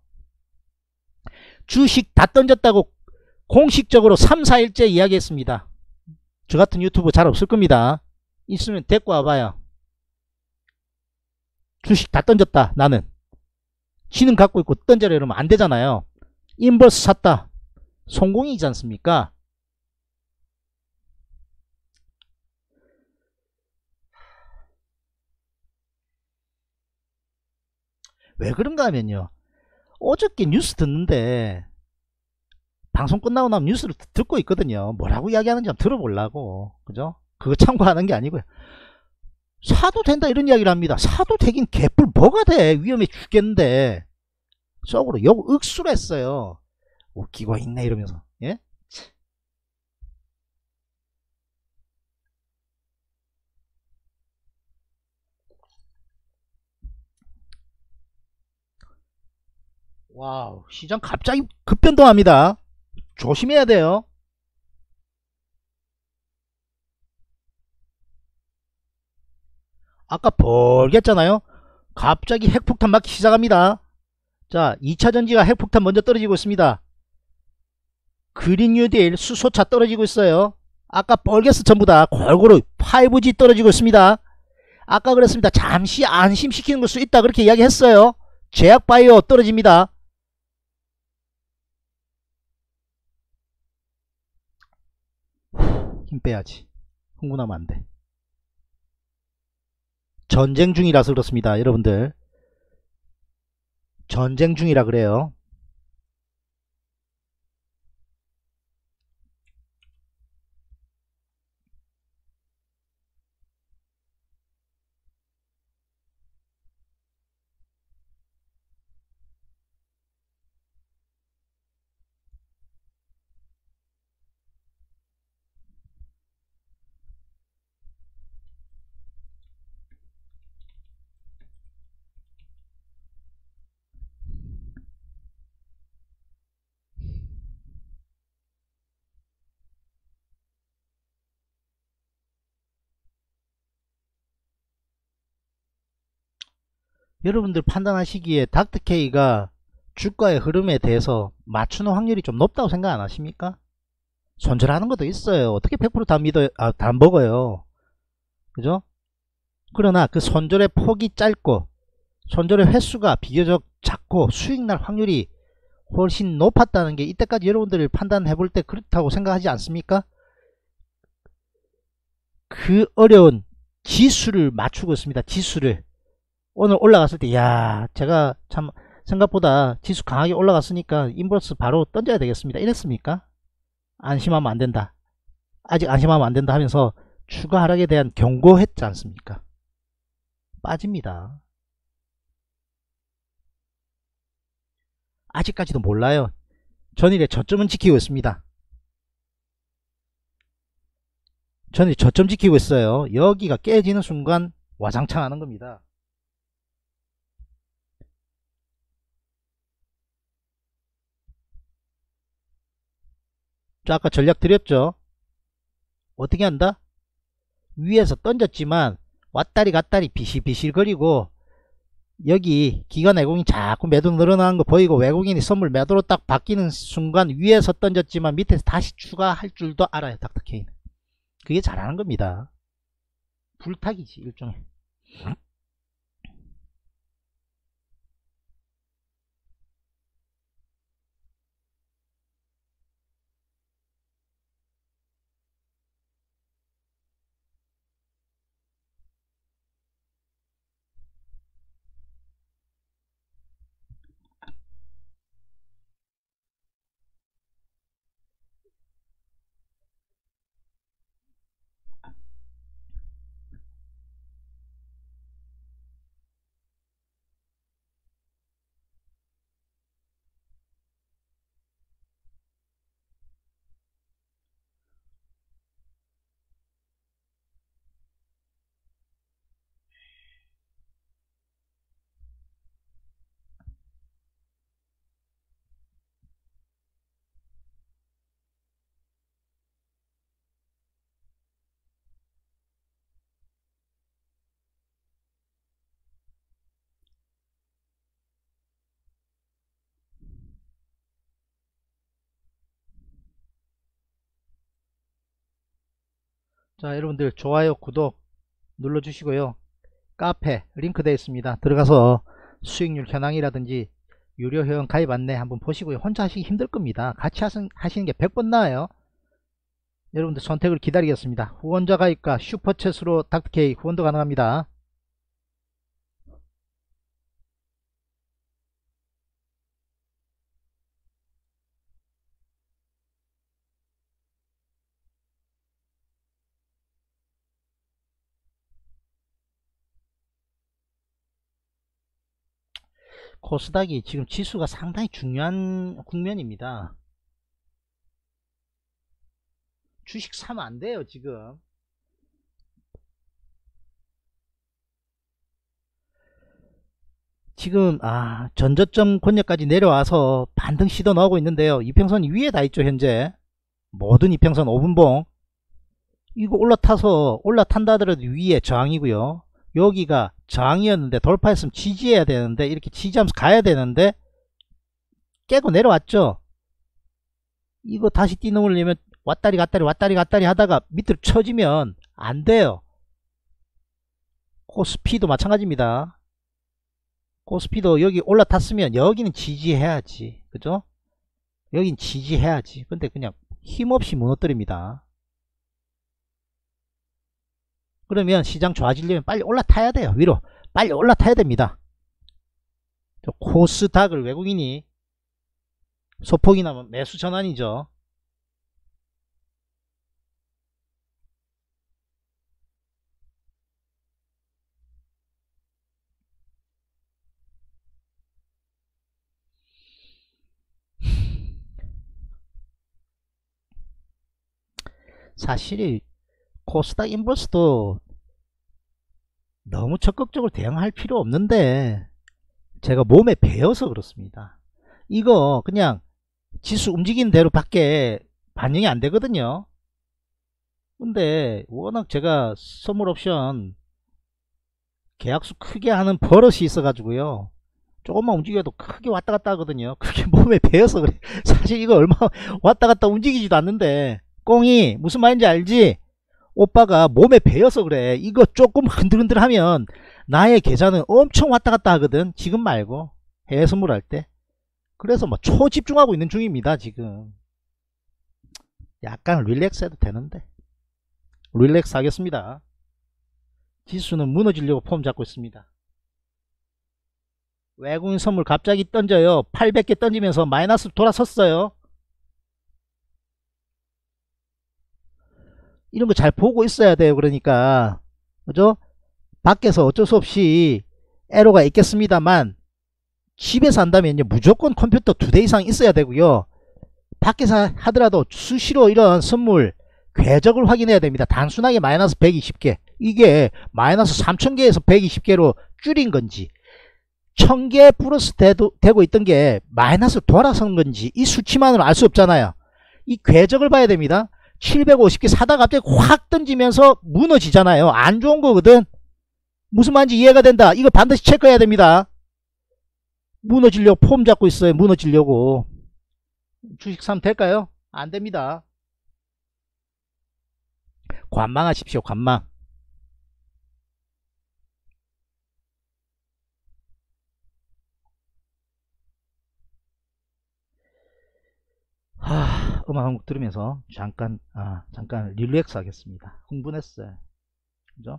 주식 다 던졌다고 공식적으로 삼, 사일째 이야기했습니다. 저 같은 유튜브 잘 없을 겁니다. 있으면 데리고 와봐요. 주식 다 던졌다. 나는. 지는 갖고 있고 던져라 이러면 안 되잖아요. 인버스 샀다. 성공이지 않습니까? 왜 그런가 하면요. 어저께 뉴스 듣는데 방송 끝나고 나면 뉴스를 듣고 있거든요. 뭐라고 이야기하는지 한번 들어보려고. 그죠? 그거 참고하는 게 아니고요. 사도 된다 이런 이야기를 합니다. 사도 되긴 개뿔 뭐가 돼. 위험해 죽겠는데. 속으로 욕 억수로 했어요. 웃기고 있네 이러면서. 예? 와우, 시장 갑자기 급변동합니다. 조심해야 돼요. 아까 벌겠잖아요. 갑자기 핵폭탄 맞기 시작합니다. 자, 이 차 전지가 핵폭탄 먼저 떨어지고 있습니다. 그린 뉴딜 수소차 떨어지고 있어요. 아까 벌겠어 전부 다 골고루 파이브지 떨어지고 있습니다. 아까 그랬습니다. 잠시 안심시키는 걸 수 있다 그렇게 이야기했어요. 제약바이오 떨어집니다. 힘 빼야지. 흥분하면 안 돼. 전쟁 중이라서 그렇습니다. 여러분들. 전쟁 중이라 그래요. 여러분들 판단하시기에 닥터케이가 주가의 흐름에 대해서 맞추는 확률이 좀 높다고 생각 안 하십니까? 손절하는 것도 있어요. 어떻게 백 퍼센트 다 믿어요? 아, 다 먹어요. 그죠? 그러나 그 손절의 폭이 짧고 손절의 횟수가 비교적 작고 수익 날 확률이 훨씬 높았다는 게 이때까지 여러분들이 판단해 볼 때 그렇다고 생각하지 않습니까? 그 어려운 지수를 맞추고 있습니다. 지수를. 오늘 올라갔을 때, 야, 제가 참 생각보다 지수 강하게 올라갔으니까 인버스 바로 던져야 되겠습니다. 이랬습니까? 안심하면 안 된다. 아직 안심하면 안 된다 하면서 추가 하락에 대한 경고했지 않습니까? 빠집니다. 아직까지도 몰라요. 전일에 저점은 지키고 있습니다. 전일 저점 지키고 있어요. 여기가 깨지는 순간 와장창 하는 겁니다. 저 아까 전략 드렸죠. 어떻게 한다? 위에서 던졌지만 왔다리 갔다리 비실비실 거리고 여기 기관 외국인 자꾸 매도 늘어나는 거 보이고 외국인이 선물 매도로 딱 바뀌는 순간 위에서 던졌지만 밑에서 다시 추가할 줄도 알아요. 닥터케이는 그게 잘하는 겁니다. 불타기지 일종의. 자, 여러분들 좋아요 구독 눌러주시고요. 카페 링크 되어 있습니다. 들어가서 수익률 현황이라든지 유료 회원 가입 안내 한번 보시고요. 혼자 하시기 힘들 겁니다. 같이 하시는 게 백 번 나아요. 여러분들 선택을 기다리겠습니다. 후원자 가입과 슈퍼챗으로 닥터케이 후원도 가능합니다. 코스닥이 지금 지수가 상당히 중요한 국면입니다. 주식 사면 안 돼요. 지금 지금 아 전저점 권역까지 내려와서 반등 시도 나오고 있는데요. 이평선이 위에 다 있죠. 현재 모든 이평선 오 분봉 이거 올라타서 올라탄다 하더라도 위에 저항이고요. 여기가 저항이었는데 돌파했으면 지지해야 되는데 이렇게 지지하면서 가야 되는데 깨고 내려왔죠. 이거 다시 뛰어넘으려면 왔다리 갔다리 왔다리 갔다리 하다가 밑으로 쳐지면 안 돼요. 코스피도 마찬가지입니다. 코스피도 여기 올라탔으면 여기는 지지해야지. 그죠? 여긴 지지해야지. 근데 그냥 힘없이 무너뜨립니다. 그러면 시장 좋아지려면 빨리 올라타야 돼요. 위로 빨리 올라타야 됩니다. 코스닥을 외국인이 소폭이 나면 매수 전환이죠. 사실 코스닥 인버스도 너무 적극적으로 대응할 필요 없는데 제가 몸에 배어서 그렇습니다. 이거 그냥 지수 움직이는 대로 밖에 반영이 안 되거든요. 근데 워낙 제가 선물 옵션 계약수 크게 하는 버릇이 있어 가지고요, 조금만 움직여도 크게 왔다 갔다 하거든요. 그게 몸에 배어서 그래. 사실 이거 얼마 왔다 갔다 움직이지도 않는데, 꽁이 무슨 말인지 알지? 오빠가 몸에 배어서 그래. 이거 조금 흔들흔들 하면 나의 계좌는 엄청 왔다 갔다 하거든. 지금 말고 해외 선물할 때. 그래서 뭐 초집중하고 있는 중입니다. 지금 약간 릴렉스 해도 되는데 릴렉스 하겠습니다. 지수는 무너지려고 폼 잡고 있습니다. 외국인 선물 갑자기 던져요. 팔백 개 던지면서 마이너스 돌아섰어요. 이런 거 잘 보고 있어야 돼요. 그러니까 그죠? 밖에서 어쩔 수 없이 에러가 있겠습니다만 집에서 한다면 무조건 컴퓨터 두 대 이상 있어야 되고요. 밖에서 하더라도 수시로 이런 선물 궤적을 확인해야 됩니다. 단순하게 마이너스 백이십 개, 이게 마이너스 삼천 개에서 백이십 개로 줄인 건지, 천 개 플러스 되도, 되고 있던 게 마이너스 돌아선 건지 이 수치만으로 알 수 없잖아요. 이 궤적을 봐야 됩니다. 칠백오십 개 사다가 갑자기 확 던지면서 무너지잖아요. 안 좋은 거거든. 무슨 말인지 이해가 된다. 이거 반드시 체크해야 됩니다. 무너지려고 폼 잡고 있어요. 무너지려고. 주식 사면 될까요? 안 됩니다. 관망하십시오. 관망. 하, 음악 한 곡 들으면서 잠깐 아 잠깐 릴렉스 하겠습니다. 흥분했어요. 그죠?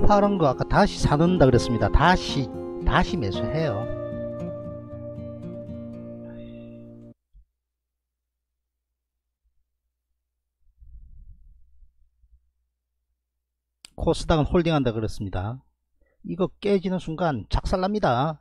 파란 거 아까 다시 사는다 그랬습니다. 다시 다시 매수해요. 코스닥은 홀딩한다 그랬습니다. 이거 깨지는 순간 작살납니다.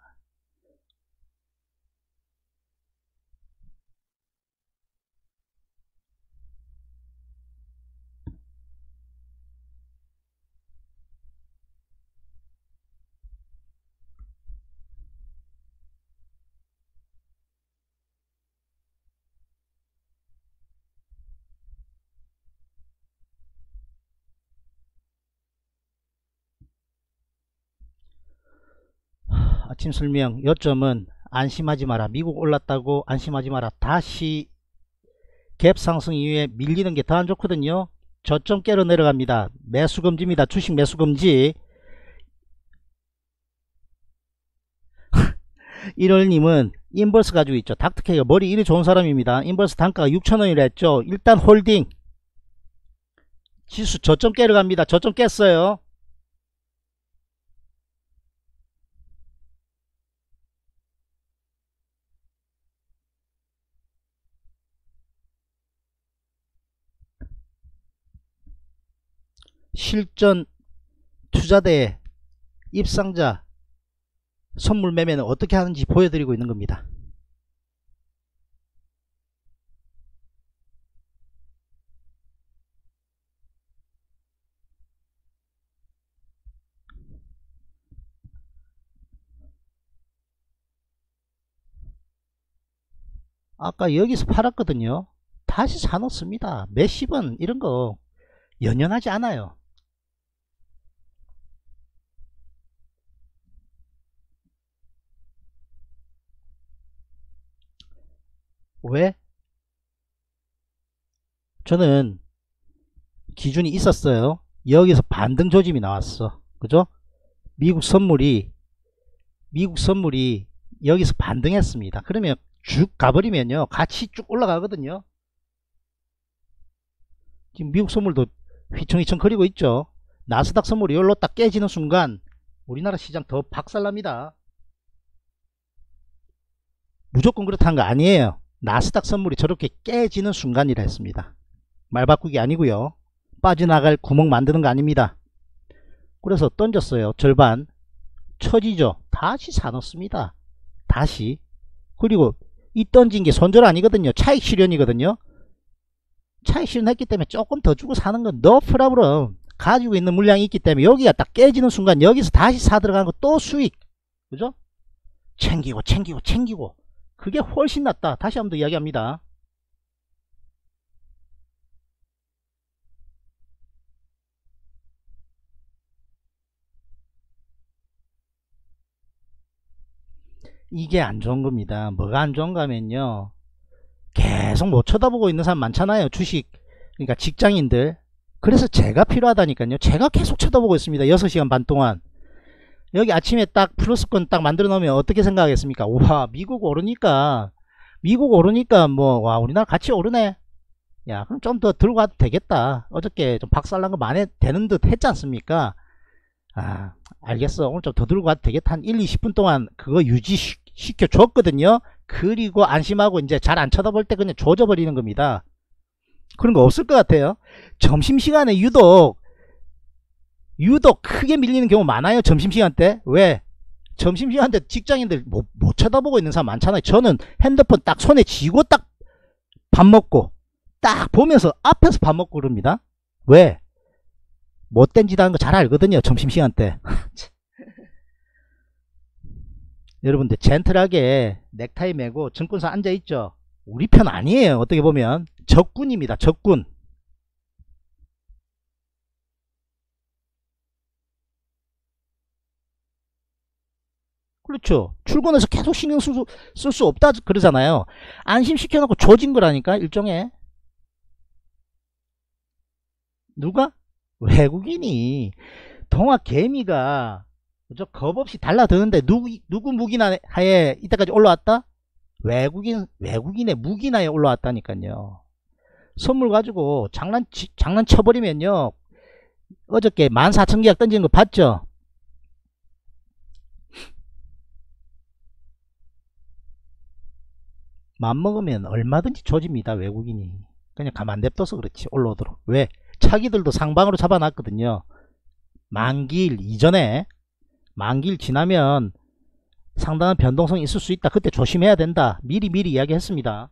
아침 설명 요점은 안심하지 마라. 미국 올랐다고 안심하지 마라. 다시 갭 상승 이후에 밀리는 게 더 안 좋거든요. 저점 깨러 내려갑니다. 매수 금지입니다. 주식 매수 금지. 일월님은 인버스 가지고 있죠. 닥터케이가 머리 이리 좋은 사람입니다. 인버스 단가가 육천 원이라 했죠. 일단 홀딩. 지수 저점 깨러 갑니다. 저점 깼어요. 실전 투자대에 입상자 선물 매매는 어떻게 하는지 보여드리고 있는 겁니다. 아까 여기서 팔았거든요. 다시 사놓습니다. 몇십 원 이런 거 연연하지 않아요. 왜? 저는 기준이 있었어요. 여기서 반등 조짐이 나왔어. 그죠? 미국 선물이 미국 선물이 여기서 반등했습니다. 그러면 쭉 가버리면요 같이 쭉 올라가거든요. 지금 미국 선물도 휘청휘청 거리고 있죠. 나스닥 선물이 여기로 딱 깨지는 순간 우리나라 시장 더 박살납니다. 무조건 그렇다는 거 아니에요. 나스닥 선물이 저렇게 깨지는 순간이라 했습니다. 말 바꾸기 아니고요. 빠져나갈 구멍 만드는 거 아닙니다. 그래서 던졌어요. 절반 처지죠. 다시 사놓습니다. 다시. 그리고 이 던진 게 손절 아니거든요. 차익 실현이거든요. 차익 실현했기 때문에 조금 더 주고 사는 건 no problem. 가지고 있는 물량이 있기 때문에 여기가 딱 깨지는 순간 여기서 다시 사 들어가는 거 또 수익. 그죠? 챙기고 챙기고 챙기고 그게 훨씬 낫다. 다시 한번 더 이야기합니다. 이게 안 좋은 겁니다. 뭐가 안 좋은가 하면요, 계속 못 쳐다보고 있는 사람 많잖아요. 주식, 그러니까 직장인들. 그래서 제가 필요하다니까요. 제가 계속 쳐다보고 있습니다. 여섯 시간 반 동안. 여기 아침에 딱 플러스권 딱 만들어 놓으면 어떻게 생각하겠습니까? 와, 미국 오르니까 미국 오르니까 뭐 와 우리나라 같이 오르네. 야, 그럼 좀 더 들고 가도 되겠다. 어저께 좀 박살난 거 많이 되는 듯 했지 않습니까? 아, 알겠어. 오늘 좀 더 들고 가도 되겠다. 한 일, 이십 분 동안 그거 유지시켜 줬거든요. 그리고 안심하고 이제 잘 안 쳐다볼 때 그냥 조져버리는 겁니다. 그런 거 없을 것 같아요. 점심시간에 유독 유독 크게 밀리는 경우 많아요. 점심시간 때. 왜? 점심시간 때 직장인들 못, 못 쳐다보고 있는 사람 많잖아요. 저는 핸드폰 딱 손에 쥐고 딱 밥 먹고 딱 보면서 앞에서 밥 먹고 그럽니다. 왜? 못된 짓 하는 거 잘 알거든요. 점심시간 때. 여러분들 젠틀하게 넥타이 매고 증권사 앉아있죠. 우리 편 아니에요. 어떻게 보면 적군입니다. 적군. 그렇죠. 출근해서 계속 신경 쓸 수, 쓸 수 없다 그러잖아요. 안심시켜놓고 조진 거라니까. 일종의. 누가? 외국인이. 동학 개미가 그죠? 겁없이 달라드는데 누구 누구 무기나에 이때까지 올라왔다? 외국인 외국인의 무기나에 올라왔다니까요. 선물 가지고 장난 장난 쳐버리면요 어저께 만 사천 계약 던지는 거 봤죠? 맘먹으면 얼마든지 조집니다, 외국인이. 그냥 가만 냅둬서 그렇지, 올라오도록. 왜? 차기들도 상방으로 잡아놨거든요. 만기일 이전에, 만기일 지나면 상당한 변동성이 있을 수 있다. 그때 조심해야 된다. 미리 미리 이야기했습니다.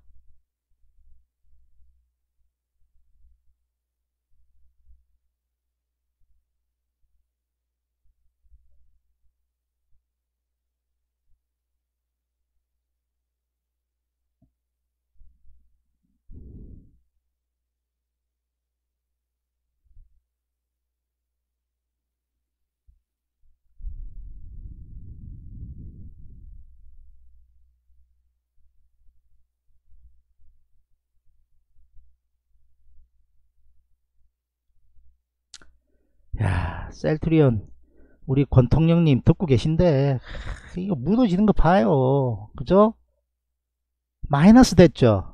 야, 셀트리온 우리 권통령님 듣고 계신데 이거 무너지는 거 봐요. 그죠? 마이너스 됐죠.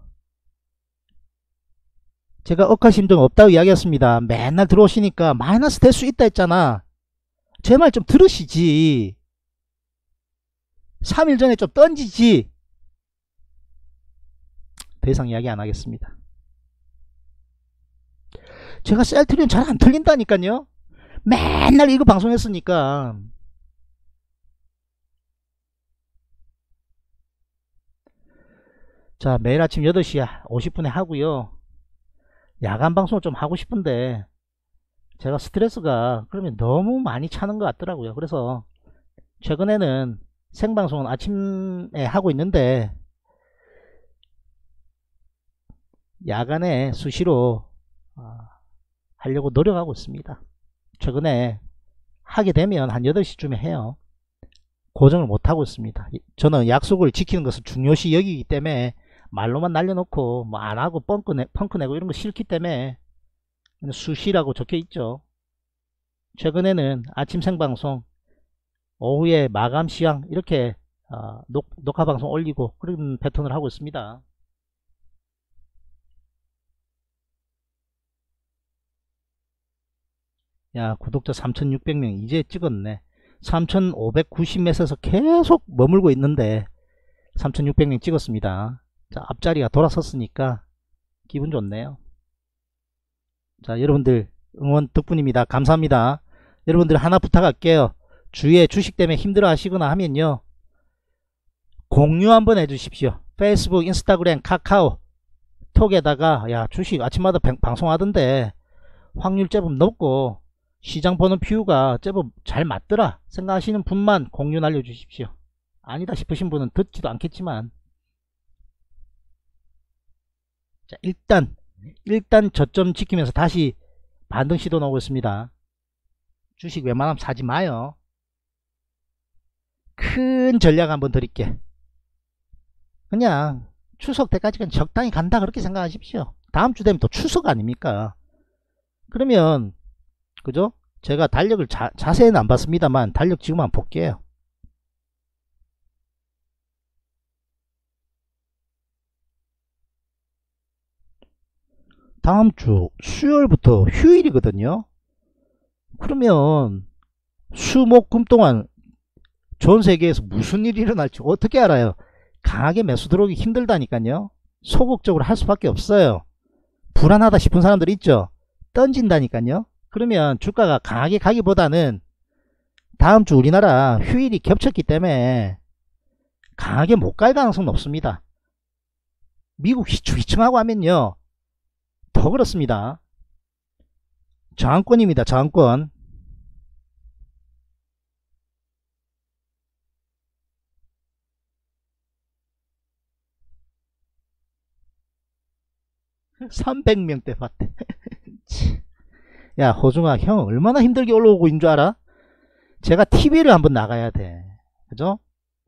제가 억하심정 없다고 이야기했습니다. 맨날 들어오시니까 마이너스 될 수 있다 했잖아. 제 말 좀 들으시지. 삼 일 전에 좀 던지지. 더 이상 이야기 안 하겠습니다. 제가 셀트리온 잘 안 틀린다니까요. 맨날 이거 방송했으니까. 자, 매일 아침 여덟 시 오십 분에 하고요. 야간 방송을 좀 하고 싶은데 제가 스트레스가 그러면 너무 많이 차는 것 같더라고요. 그래서 최근에는 생방송은 아침에 하고 있는데 야간에 수시로 어, 하려고 노력하고 있습니다. 최근에 하게 되면 한 여덟 시쯤에 해요. 고정을 못하고 있습니다. 저는 약속을 지키는 것을 중요시 여기기 때문에 말로만 날려놓고 뭐 안하고 펑크, 내, 펑크 내고 이런 거 싫기 때문에 수시라고 적혀 있죠. 최근에는 아침 생방송, 오후에 마감 시황 이렇게 어, 녹, 녹화 방송 올리고 그런 패턴을 하고 있습니다. 야, 구독자 삼천육백 명 이제 찍었네. 삼천오백구십 몇에서 계속 머물고 있는데 삼천육백 명 찍었습니다. 자, 앞자리가 돌아섰으니까 기분 좋네요. 자, 여러분들 응원 덕분입니다. 감사합니다. 여러분들 하나 부탁할게요. 주위에 주식 때문에 힘들어 하시거나 하면요, 공유 한번 해주십시오. 페이스북, 인스타그램, 카카오 톡에다가 야, 주식 아침마다 방송하던데 확률 제법 높고 시장 보는 뷰가 제법 잘 맞더라 생각하시는 분만 공유 날려주십시오. 아니다 싶으신 분은 듣지도 않겠지만. 자, 일단 일단 저점 지키면서 다시 반등 시도 나오고 있습니다. 주식 웬만하면 사지 마요. 큰 전략 한번 드릴게. 그냥 추석 때까지 그냥 적당히 간다 그렇게 생각하십시오. 다음 주 되면 또 추석 아닙니까? 그러면 그죠? 제가 달력을 자, 자세히는 안 봤습니다만 달력 지금 한번 볼게요. 다음 주 수요일부터 휴일이거든요. 그러면 수목금 동안 전 세계에서 무슨 일이 일어날지 어떻게 알아요? 강하게 매수 들어오기 힘들다니까요. 소극적으로 할 수밖에 없어요. 불안하다 싶은 사람들 있죠. 던진다니까요. 그러면 주가가 강하게 가기보다는 다음 주 우리나라 휴일이 겹쳤기 때문에 강하게 못 갈 가능성은 없습니다. 미국 휘청휘청하고 하면요 더 그렇습니다. 저항권입니다. 저항권. 삼백 명대 봤대. 야, 호중아, 형 얼마나 힘들게 올라오고 있는 줄 알아? 제가 티비를 한번 나가야 돼. 그죠?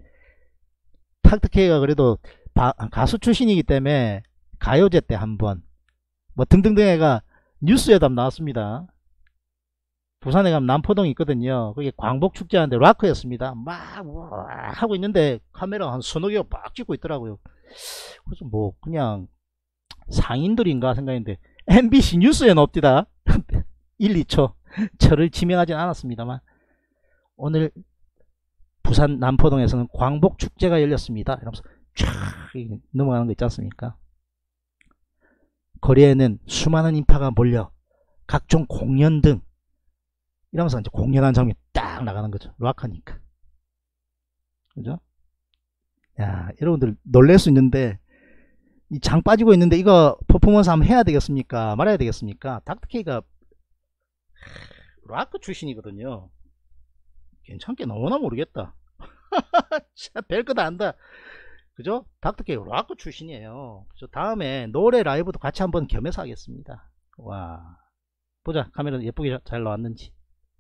탁탁해가 그래도 바, 가수 출신이기 때문에 가요제 때 한번 뭐 등등등 해가 뉴스에도 한번 나왔습니다. 부산에 가면 남포동이 있거든요. 거기 광복축제하는데 락커였습니다. 막 하고 있는데 카메라 한 서너 개가 빡 찍고 있더라고요. 그래서 뭐 그냥 상인들인가 생각했는데 엠비씨 뉴스에 넣읍디다. 일, 이 초 저를 지명하진 않았습니다만 오늘 부산 남포동에서는 광복축제가 열렸습니다 이러면서 쫙 넘어가는 거 있지 않습니까? 거리에는 수많은 인파가 몰려 각종 공연 등 이러면서 이제 공연한 장면이 딱 나가는 거죠. 락하니까. 그죠? 야, 여러분들 놀랄 수 있는데 이 장 빠지고 있는데 이거 퍼포먼스 한번 해야 되겠습니까? 말아야 되겠습니까? 닥터케이가 락 출신이거든요. 괜찮게 너무나 모르겠다. 별거 다 안다. 그죠? 닥터케이 락 출신이에요. 그죠? 다음에 노래 라이브도 같이 한번 겸해서 하겠습니다. 와, 보자. 카메라 예쁘게 잘 나왔는지.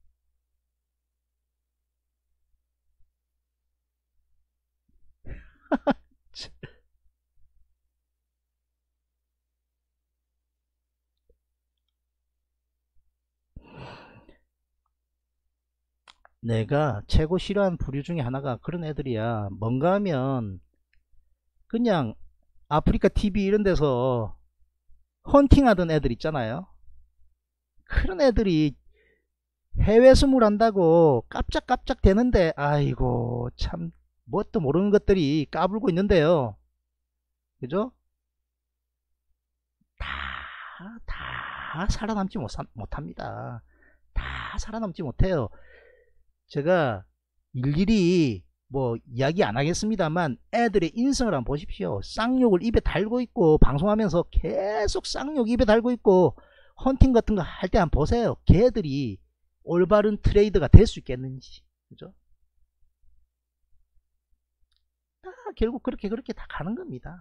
내가 최고 싫어하는 부류 중에 하나가 그런 애들이야. 뭔가 하면 그냥 아프리카 티비 이런 데서 헌팅하던 애들 있잖아요. 그런 애들이 해외 스물 한다고 깜짝깜짝 되는데 아이고 참 뭣도 모르는 것들이 까불고 있는데요. 그죠? 다, 다 살아남지 못, 못합니다. 다 살아남지 못해요. 제가 일일이 뭐 이야기 안 하겠습니다만 애들의 인성을 한번 보십시오. 쌍욕을 입에 달고 있고 방송하면서 계속 쌍욕 입에 달고 있고 헌팅 같은 거 할 때 한번 보세요. 걔들이 올바른 트레이드가 될 수 있겠는지. 그죠? 다 결국 그렇게 그렇게 다 가는 겁니다.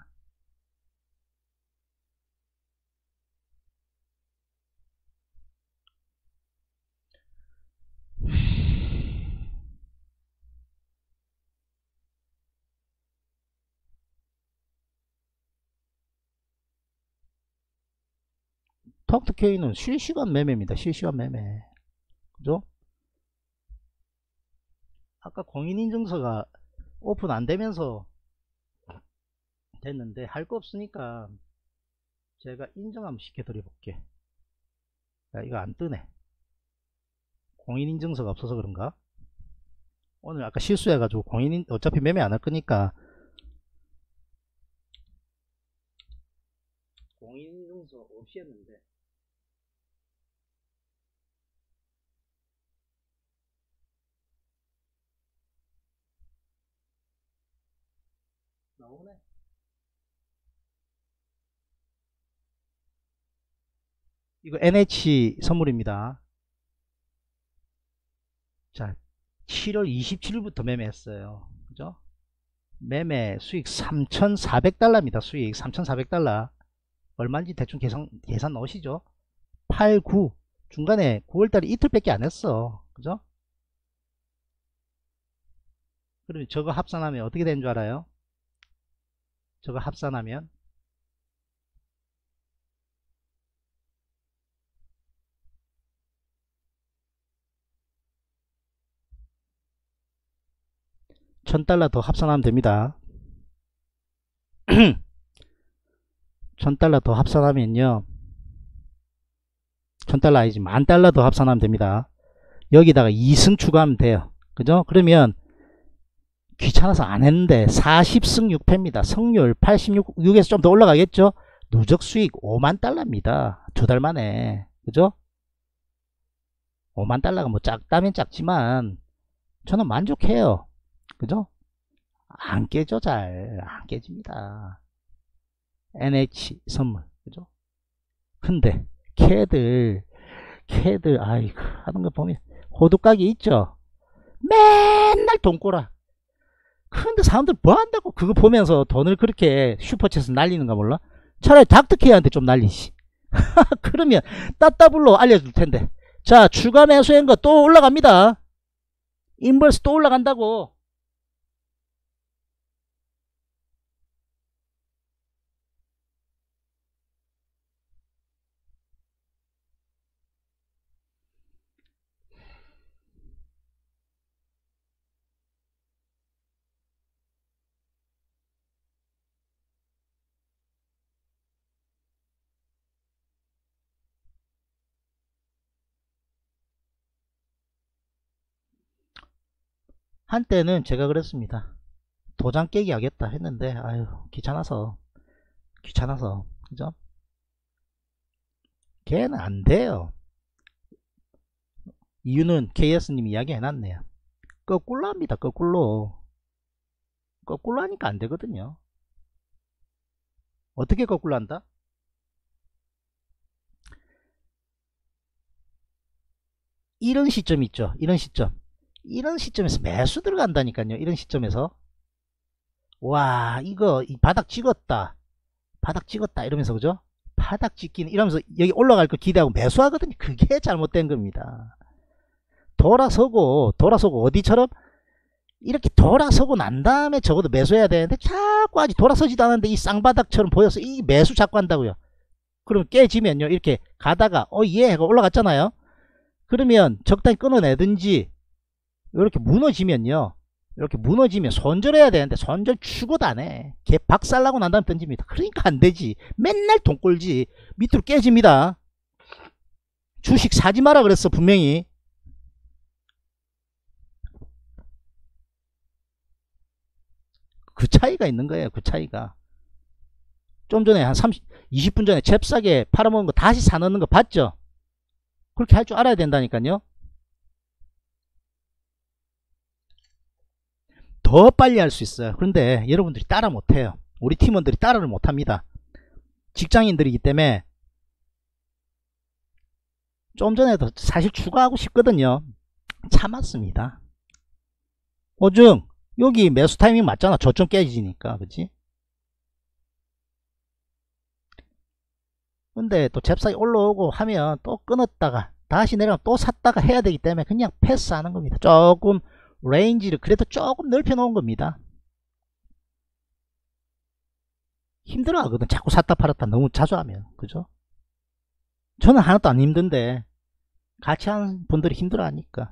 톡투케이는 실시간 매매입니다. 실시간 매매. 그죠? 아까 공인인증서가 오픈 안 되면서 됐는데 할 거 없으니까 제가 인증 한번 시켜드려 볼게. 야, 이거 안 뜨네. 공인인증서가 없어서 그런가? 오늘 아까 실수해가지고 공인인 어차피 매매 안 할 거니까 공인인증서 없이 했는데 나오네. 이거 엔에이치 선물입니다. 자, 칠월 이십칠일부터 매매했어요. 그죠? 매매 수익 삼천사백 달러입니다. 수익 삼천사백 달러. 얼마인지 대충 계산, 계산 넣으시죠. 팔, 구. 중간에 구월달에 이틀밖에 안 했어. 그죠? 그러면 저거 합산하면 어떻게 되는 줄 알아요? 저거 합산하면 천 달러 더 합산하면 됩니다. 천 달러 더 합산하면요. 천 달러 아니지. 만 달러 더 합산하면 됩니다. 여기다가 이 승 추가하면 돼요. 그죠? 그러면 귀찮아서 안 했는데 사십 승 육 패입니다. 승률 팔십육에서 좀 더 올라가겠죠? 누적 수익 오만 달러입니다. 두 달 만에. 그죠? 오만 달러가 뭐 작다면 작지만 저는 만족해요. 그죠? 안 깨져 잘. 안 깨집니다. 엔에이치 선물. 그죠? 근데 걔들 걔들 아이고 하는 거 보면 호두까기 있죠? 맨날 돈 꼬라. 근데 사람들 뭐 한다고 그거 보면서 돈을 그렇게 슈퍼챗에서 날리는가 몰라? 차라리 닥터케이한테 좀 날리시. 그러면 따따블로 알려줄 텐데. 자, 추가 매수한 거 또 올라갑니다. 인버스 또 올라간다고. 한때는 제가 그랬습니다. 도장 깨기 하겠다 했는데 아유 귀찮아서 귀찮아서 그죠? 걔는 안 돼요. 이유는 케이에스님이 이야기 해놨네요. 거꾸로 합니다. 거꾸로 거꾸로 하니까 안 되거든요. 어떻게 거꾸로 한다? 이런 시점 있죠. 이런 시점. 이런 시점에서 매수 들어간다니까요. 이런 시점에서. 와, 이거 이 바닥 찍었다. 바닥 찍었다. 이러면서 그죠? 바닥 찍기는 이러면서 여기 올라갈 거 기대하고 매수하거든요. 그게 잘못된 겁니다. 돌아서고 돌아서고 어디처럼 이렇게 돌아서고 난 다음에 적어도 매수해야 되는데 자꾸 아직 돌아서지도 않았는데 이 쌍바닥처럼 보여서 이 매수 자꾸 한다고요. 그럼 깨지면요. 이렇게 가다가 어 예 해가 올라갔잖아요. 그러면 적당히 끊어내든지 이렇게 무너지면요. 이렇게 무너지면 손절해야 되는데 손절 추고도 안 해. 걔 박살나고 난 다음에 던집니다. 그러니까 안 되지. 맨날 돈 꼴지. 밑으로 깨집니다. 주식 사지 마라 그랬어 분명히. 그 차이가 있는 거예요. 그 차이가. 좀 전에 한 삼십, 이십 분 전에 잽싸게 팔아먹은 거 다시 사놓는 거 봤죠? 그렇게 할 줄 알아야 된다니까요. 더 빨리 할 수 있어요. 그런데 여러분들이 따라 못해요. 우리 팀원들이 따라를 못합니다. 직장인들이기 때문에 좀 전에도 사실 추가하고 싶거든요. 참았습니다. 오중 여기 매수 타이밍 맞잖아. 저점 깨지니까 그치? 근데 또 잽싸게 올라오고 하면 또 끊었다가 다시 내려가면 또 샀다가 해야 되기 때문에 그냥 패스하는 겁니다. 조금 레인지를 그래도 조금 넓혀 놓은 겁니다. 힘들어 하거든. 자꾸 샀다 팔았다 너무 자주 하면. 그죠? 저는 하나도 안 힘든데 같이 하는 분들이 힘들어 하니까.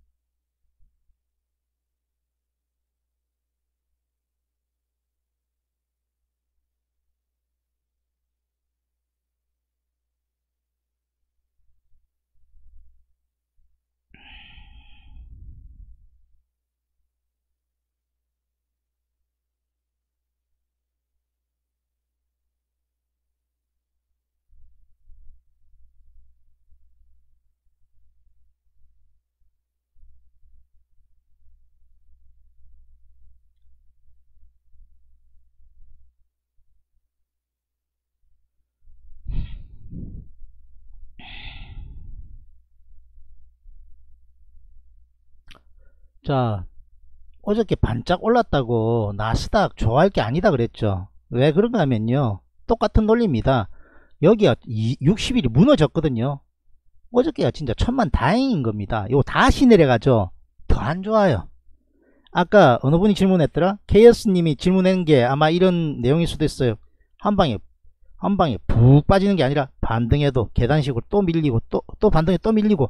자, 어저께 반짝 올랐다고 나스닥 좋아할 게 아니다 그랬죠. 왜 그런가 하면요. 똑같은 논리입니다. 여기가 육십 일이 무너졌거든요. 어저께가 진짜 천만 다행인 겁니다. 이거 다시 내려가죠. 더 안 좋아요. 아까 어느 분이 질문했더라? 케이에스님이 질문한 게 아마 이런 내용일 수도 있어요. 한방에 한방에 푹 빠지는 게 아니라 반등해도 계단식으로 또 밀리고 또, 또 반등에 또 밀리고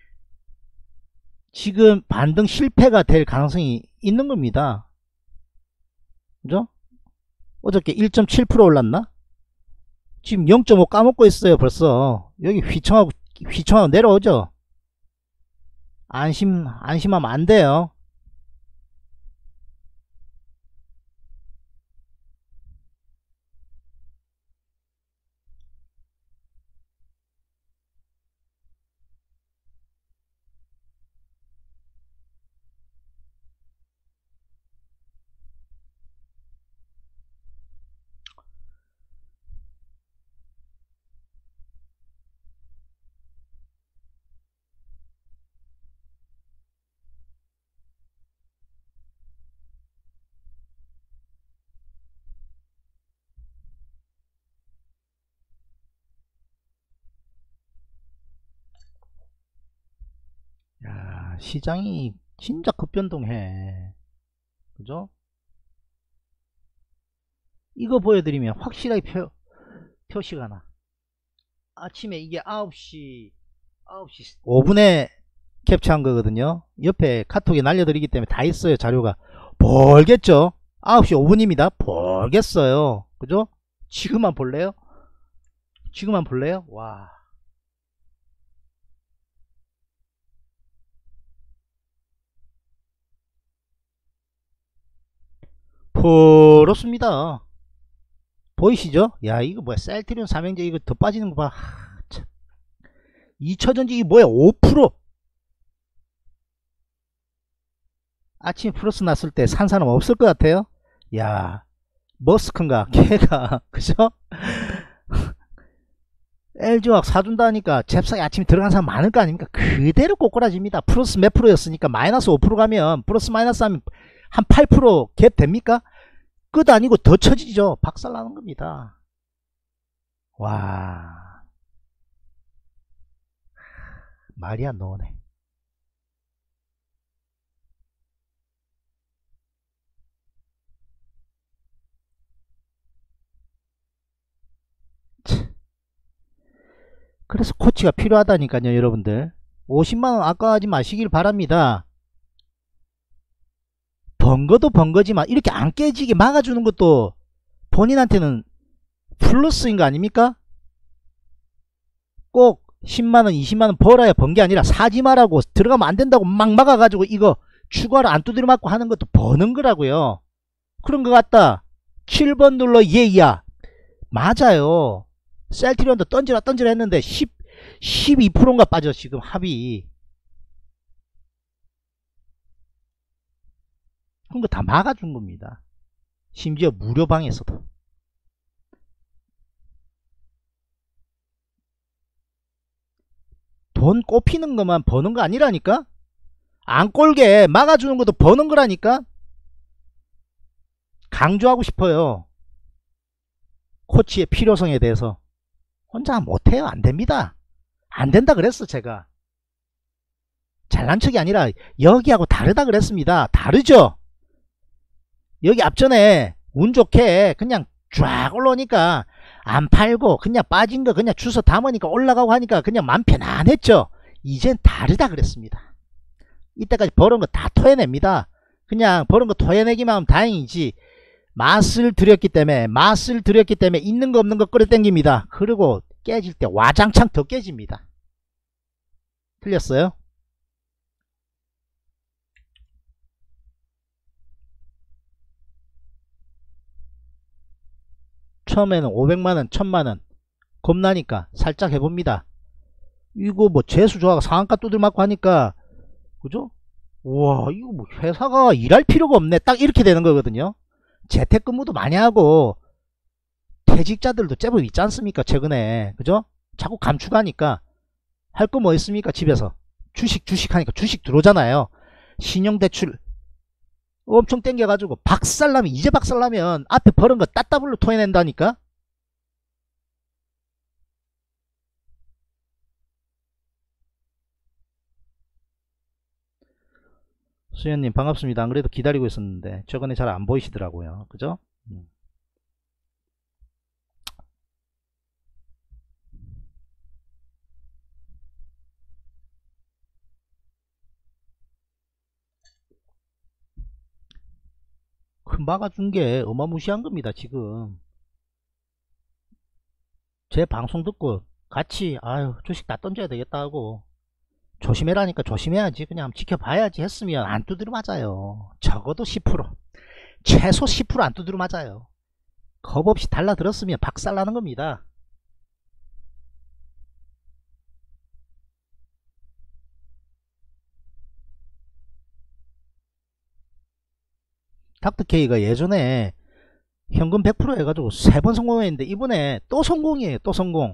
지금 반등 실패가 될 가능성이 있는 겁니다. 그죠? 어저께 일 점 칠 퍼센트 올랐나? 지금 영 점 오 까먹고 있어요 벌써. 여기 휘청하고 휘청하고 내려오죠. 안심 안심하면 안 돼요. 야, 시장이 진짜 급변동해. 그죠? 이거 보여드리면 확실하게 표, 표시가 나. 아침에 이게 아홉 시 아홉 시 오 분에 캡처한 거거든요. 옆에 카톡에 날려드리기 때문에 다 있어요. 자료가. 벌겠죠? 아홉 시 오 분입니다. 벌겠어요. 그죠? 지금만 볼래요? 지금만 볼래요? 와. 그렇습니다. 보이시죠? 야, 이거 뭐야, 셀트리온 삼형제 이거 더 빠지는 거 봐. 하, 참. 이차전지 이게 뭐야, 오 퍼센트. 아침에 플러스 났을 때 산 사람 없을 것 같아요. 야, 머스크인가 걔가 그죠? 엘지화학 사준다니까 잽싸게 아침에 들어간 사람 많을 거 아닙니까? 그대로 꼬꾸라집니다. 플러스 몇 프로였으니까 마이너스 오 퍼센트 가면 플러스 마이너스 하면 한 팔 퍼센트 갭 됩니까? 끝 아니고 더 처지죠. 박살나는 겁니다. 와, 말이 안 나오네. 그래서 코치가 필요하다니까요, 여러분들. 오십만원 아까워하지 마시길 바랍니다. 번거도 번거지만 이렇게 안 깨지게 막아주는 것도 본인한테는 플러스인 거 아닙니까? 꼭 십만원 이십만원 벌어야 번 게 아니라 사지 마라고, 들어가면 안 된다고 막 막아가지고 이거 추가로 안 두드려 맞고 하는 것도 버는 거라고요. 그런 것 같다. 칠 번 눌러 예야. 맞아요. 셀트리온도 던지라 던지라 했는데 십, 십이 퍼센트인가 빠져 지금 합이. 그런 거 다 막아준 겁니다. 심지어 무료방에서도. 돈 꼽히는 것만 버는 거 아니라니까? 안 꼴게 막아주는 것도 버는 거라니까? 강조하고 싶어요. 코치의 필요성에 대해서. 혼자 못해요. 안됩니다. 안된다 그랬어 제가. 잘난 척이 아니라 여기하고 다르다 그랬습니다. 다르죠? 여기 앞전에 운 좋게 그냥 쫙 올라오니까 안 팔고 그냥 빠진 거 그냥 주워 담으니까 올라가고 하니까 그냥 맘 편안했죠. 이젠 다르다 그랬습니다. 이때까지 벌은 거 다 토해냅니다. 그냥 벌은 거 토해내기만 하면 다행이지, 맛을 들였기 때문에 맛을 들였기 때문에 있는 거 없는 거 끌어당깁니다. 그리고 깨질 때 와장창 더 깨집니다. 틀렸어요? 처음에는 오백만원 천만원 겁나니까 살짝 해봅니다. 이거 뭐 재수조화가 상한가 두들 맞고 하니까 그죠? 우와, 이거 뭐 회사가 일할 필요가 없네, 딱 이렇게 되는 거거든요. 재택근무도 많이 하고 퇴직자들도 제법 있지 않습니까 최근에. 그죠? 자꾸 감축하니까 할 거 뭐 있습니까? 집에서 주식 주식 하니까 주식 들어오잖아요. 신용대출 엄청 땡겨가지고 박살나면, 이제 박살나면 앞에 벌은 거 따따블로 토해낸다니까. 수현님 반갑습니다. 안 그래도 기다리고 있었는데 저번에 잘 안 보이시더라고요. 그죠? 음. 큰 막아준 게 어마무시한 겁니다. 지금 제 방송 듣고 같이 아유 주식 다 던져야 되겠다 하고 조심해라니까 조심해야지, 그냥 지켜봐야지 했으면 안 두드려 맞아요. 적어도 십 퍼센트, 최소 십 퍼센트 안 두드려 맞아요. 겁없이 달라들었으면 박살나는 겁니다. 닥터케이가 예전에 현금 백 퍼센트 해가지고 세 번 성공했는데 이번에 또 성공이에요. 또 성공.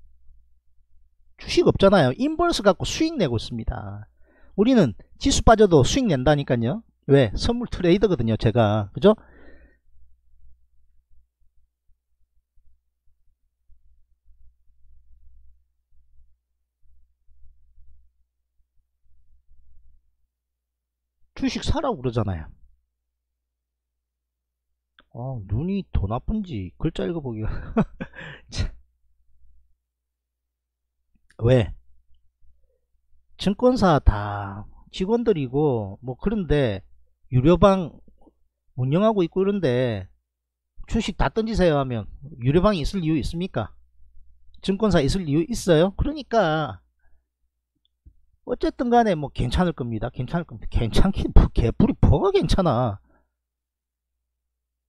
주식 없잖아요. 인버스 갖고 수익 내고 있습니다. 우리는 지수 빠져도 수익 낸다니까요. 왜? 선물 트레이더거든요 제가. 그죠? 주식 사라고 그러잖아요. 어, 눈이 더 나쁜지 글자 읽어보기가 왜? 증권사 다 직원들이고 뭐 그런데 유료방 운영하고 있고 이런데 주식 다 던지세요 하면 유료방이 있을 이유 있습니까? 증권사 있을 이유 있어요? 그러니까 어쨌든 간에 뭐 괜찮을 겁니다. 괜찮을 겁니다. 괜찮긴 뭐 개뿔이 뭐가 괜찮아.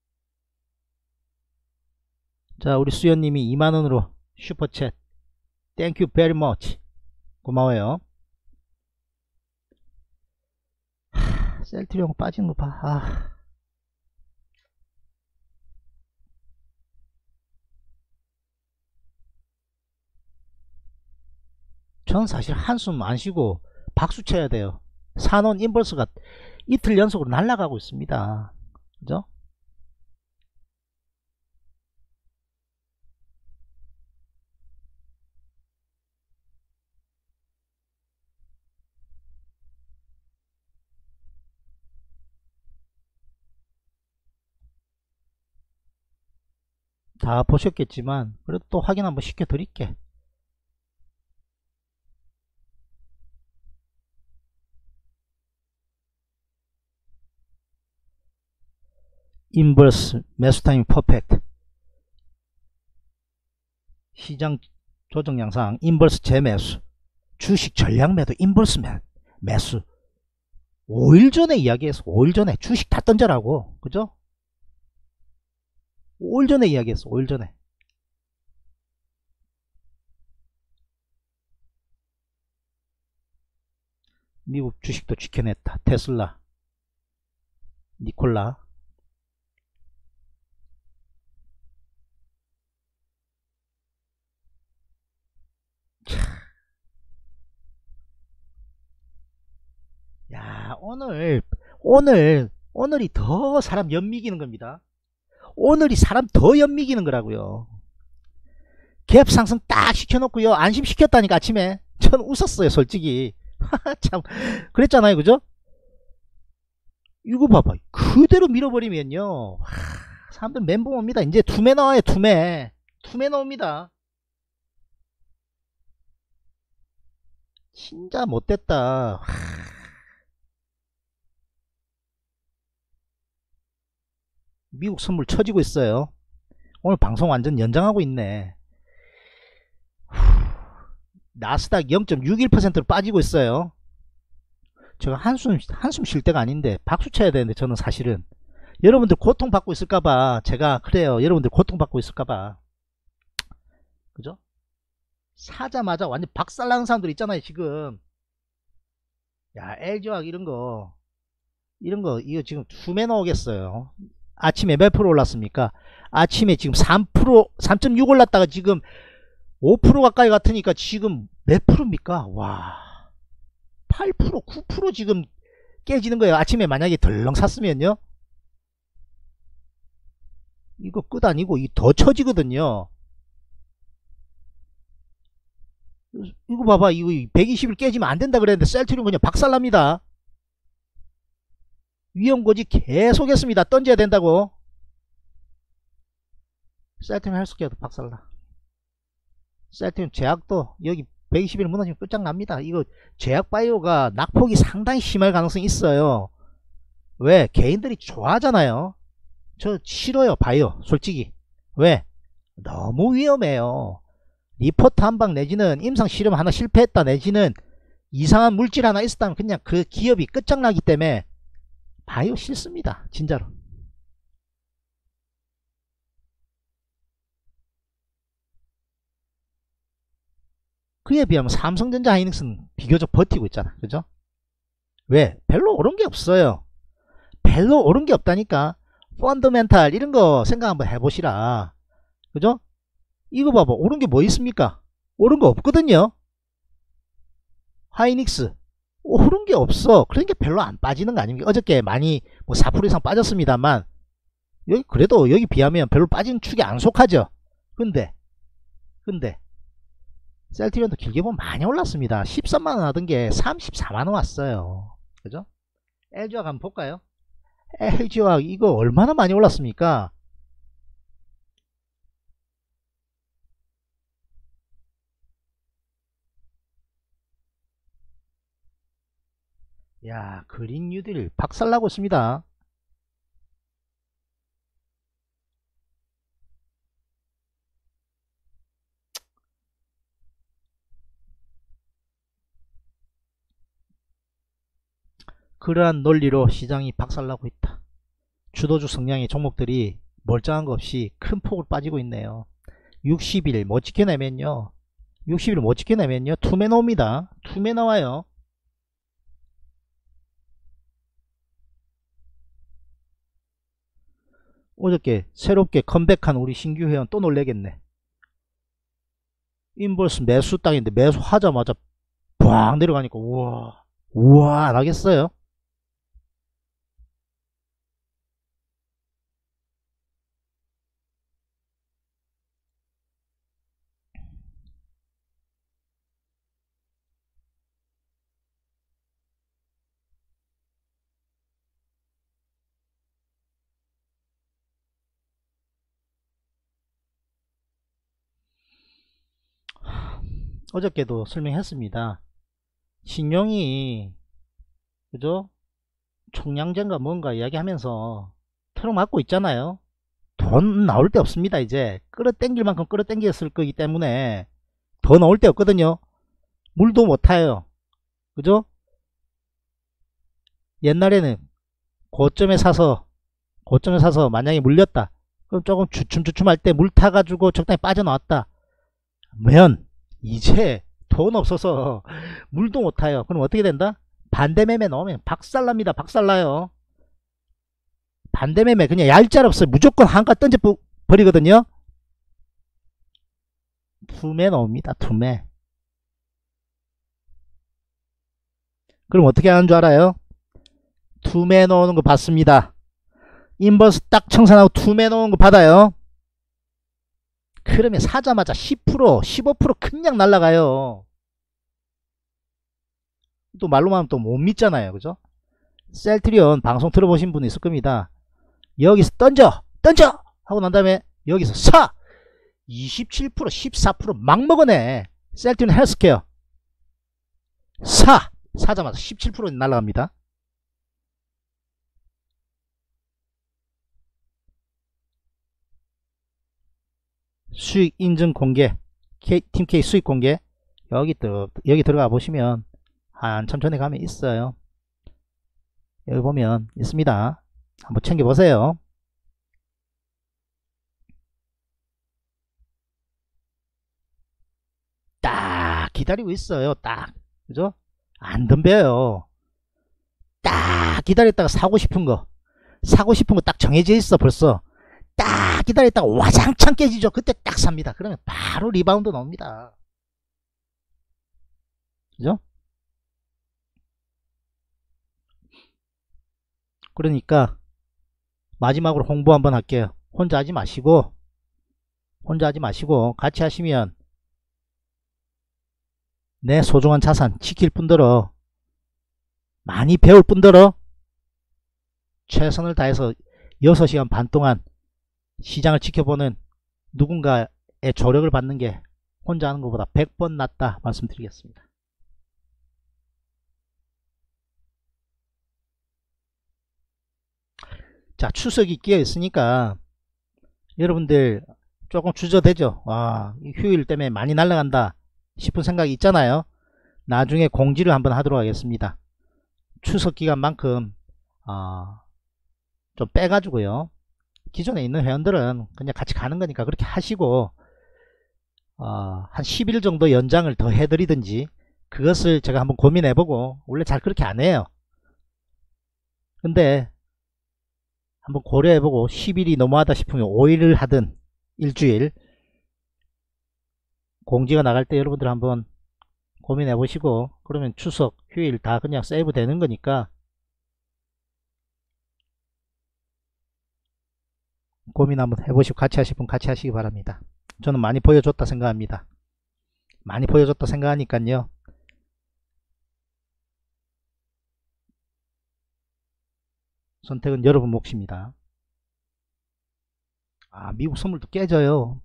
자, 우리 수연님이 이만원으로 슈퍼챗 땡큐 베리 머치 고마워요. 하, 셀트리온 빠진 거 봐. 아. 전 사실 한숨 안 쉬고 박수 쳐야 돼요. 산온 인버스가 이틀 연속으로 날아가고 있습니다. 그죠? 다 보셨겠지만 그래도 또 확인 한번 시켜 드릴게. 인버스 매수 타이밍 퍼펙트, 시장 조정 양상 인버스 재매수, 주식 전량 매도 인버스 매, 매수. 오 일 전에 이야기했어. 오 일 전에 주식 다 던져라고. 그죠? 오 일 전에 이야기했어. 오 일 전에. 미국 주식도 지켜냈다. 테슬라, 니콜라. 야, 오늘 오늘 오늘이 더 사람 연미기는 겁니다. 오늘이 사람 더 연미기는 거라고요. 갭 상승 딱 시켜놓고요, 안심시켰다니까. 아침에 전 웃었어요 솔직히. 참 그랬잖아요. 그죠? 이거 봐봐, 그대로 밀어버리면요, 하, 사람들 멘붕 옵니다. 이제 투매 나와요. 투매 투매 나옵니다. 진짜 못됐다. 하. 미국 선물 쳐지고 있어요. 오늘 방송 완전 연장하고 있네. 후, 나스닥 영 점 육일 퍼센트로 빠지고 있어요. 제가 한숨 한숨 쉴 때가 아닌데 박수 쳐야 되는데, 저는 사실은 여러분들 고통받고 있을까봐 제가 그래요. 여러분들 고통받고 있을까봐. 그죠? 사자마자 완전 박살나는 사람들 있잖아요 지금. 야, 엘지화학 이런거 이런거 이거 지금 투매 나오겠어요. 아침에 몇 프로 올랐습니까? 아침에 지금 삼 퍼센트 삼 점 육 올랐다가 지금 오 퍼센트 가까이 같으니까 지금 몇 프로입니까? 와, 팔 퍼센트 구 퍼센트 지금 깨지는 거예요. 아침에 만약에 덜렁 샀으면요, 이거 끝 아니고 이 더 처지거든요. 이거 봐봐, 이거 백이십일 깨지면 안 된다 그랬는데 셀트리온 그냥 박살납니다. 위험고지 계속 했습니다. 던져야 된다고. 셀트리온 헬스케어도 박살나. 셀트리온 제약도 여기 백이십 일 무너지면 끝장납니다. 이거 제약바이오가 낙폭이 상당히 심할 가능성이 있어요. 왜? 개인들이 좋아하잖아요. 저 싫어요 바이오 솔직히. 왜? 너무 위험해요. 리포트 한 방 내지는 임상 실험 하나 실패했다 내지는 이상한 물질 하나 있었다면 그냥 그 기업이 끝장나기 때문에 바이오 싫습니다 진짜로. 그에 비하면 삼성전자 하이닉스는 비교적 버티고 있잖아. 그죠? 왜? 별로 오른 게 없어요. 별로 오른 게 없다니까. 펀더멘탈 이런 거 생각 한번 해보시라. 그죠? 이거 봐봐, 오른 게 뭐 있습니까? 오른 거 없거든요. 하이닉스 오른 게 없어. 그러니까 별로 안 빠지는 거 아닙니까? 어저께 많이 뭐 사 퍼센트 이상 빠졌습니다만 여기 그래도 여기 비하면 별로 빠진 축에 안 속하죠. 근데 근데 셀트리온도 길게 보면 많이 올랐습니다. 십삼만원 하던 게 삼십사만원 왔어요. 그죠? 엘지화학 한번 볼까요? 엘지화학 이거 얼마나 많이 올랐습니까? 야, 그린 뉴딜 박살나고 있습니다. 그러한 논리로 시장이 박살나고 있다. 주도주 성향의 종목들이 멀쩡한 거 없이 큰 폭으로 빠지고 있네요. 육십 일 못 지켜내면요. 육십 일 못 지켜내면요. 투매 나옵니다. 투매 나와요. 어저께 새롭게 컴백한 우리 신규 회원 또 놀래겠네. 인버스 매수 땅인데 매수하자마자 빡 내려가니까 우와 우와 안 하겠어요? 어저께도 설명했습니다. 신용이 그죠? 총량제인가 뭔가 이야기하면서 트럭 맞고 있잖아요. 돈 나올 데 없습니다. 이제 끌어당길 만큼 끌어당겼을 거기 때문에 더 나올 데 없거든요. 물도 못 타요. 그죠? 옛날에는 고점에 사서 고점에 사서 만약에 물렸다. 그럼 조금 주춤주춤할 때 물 타가지고 적당히 빠져나왔다. 면 이제 돈 없어서 물도 못 타요. 그럼 어떻게 된다? 반대매매 넣으면 박살납니다. 박살나요. 반대매매 그냥 얄짤 없어요. 무조건 한가 던져 버리거든요. 투매 나옵니다. 투매. 그럼 어떻게 하는 줄 알아요? 투매 넣는 거 받습니다. 인버스 딱 청산하고 투매 넣은 거 받아요. 그러면 사자마자 십 퍼센트 십오 퍼센트 그냥 날라가요. 또 말로만 하면 또 못 믿잖아요. 그죠? 셀트리온 방송 들어보신 분 있을 겁니다. 여기서 던져 던져 하고 난 다음에 여기서 사 이십칠 퍼센트 십사 퍼센트 막 먹어내. 셀트리온 헬스케어 사 사자마자 십칠 퍼센트 날라갑니다. 수익 인증 공개 K, 팀 K 수익 공개 여기 또 여기 들어가 보시면 한참 전에 가면 있어요. 여기 보면 있습니다. 한번 챙겨 보세요. 딱 기다리고 있어요. 딱 그죠? 안 덤벼요. 딱 기다렸다가 사고 싶은 거 사고 싶은 거 딱 정해져 있어. 벌써 딱 기다렸다가 와장창 깨지죠. 그때 딱 삽니다. 그러면 바로 리바운드 나옵니다. 그죠? 그러니까 마지막으로 홍보 한번 할게요. 혼자 하지 마시고 혼자 하지 마시고 같이 하시면 내 소중한 자산 지킬 뿐더러 많이 배울 뿐더러 최선을 다해서 여섯 시간 반 동안 시장을 지켜보는 누군가의 조력을 받는 게 혼자 하는 것보다 백 번 낫다 말씀드리겠습니다. 자, 추석이 끼어 있으니까 여러분들 조금 주저되죠. 와, 휴일 때문에 많이 날아간다 싶은 생각이 있잖아요. 나중에 공지를 한번 하도록 하겠습니다. 추석 기간만큼 어, 좀 빼가지고요. 기존에 있는 회원들은 그냥 같이 가는 거니까 그렇게 하시고 어, 한 십 일 정도 연장을 더 해드리든지 그것을 제가 한번 고민해보고 원래 잘 그렇게 안 해요. 근데 한번 고려해보고 십 일이 너무하다 싶으면 오 일을 하든 일주일 공지가 나갈 때 여러분들 한번 고민해보시고 그러면 추석 휴일 다 그냥 세이브 되는 거니까 고민 한번 해보시고 같이 하실 분 같이 하시기 바랍니다. 저는 많이 보여줬다 생각합니다. 많이 보여줬다 생각하니까요. 선택은 여러분 몫입니다. 아, 미국 선물도 깨져요.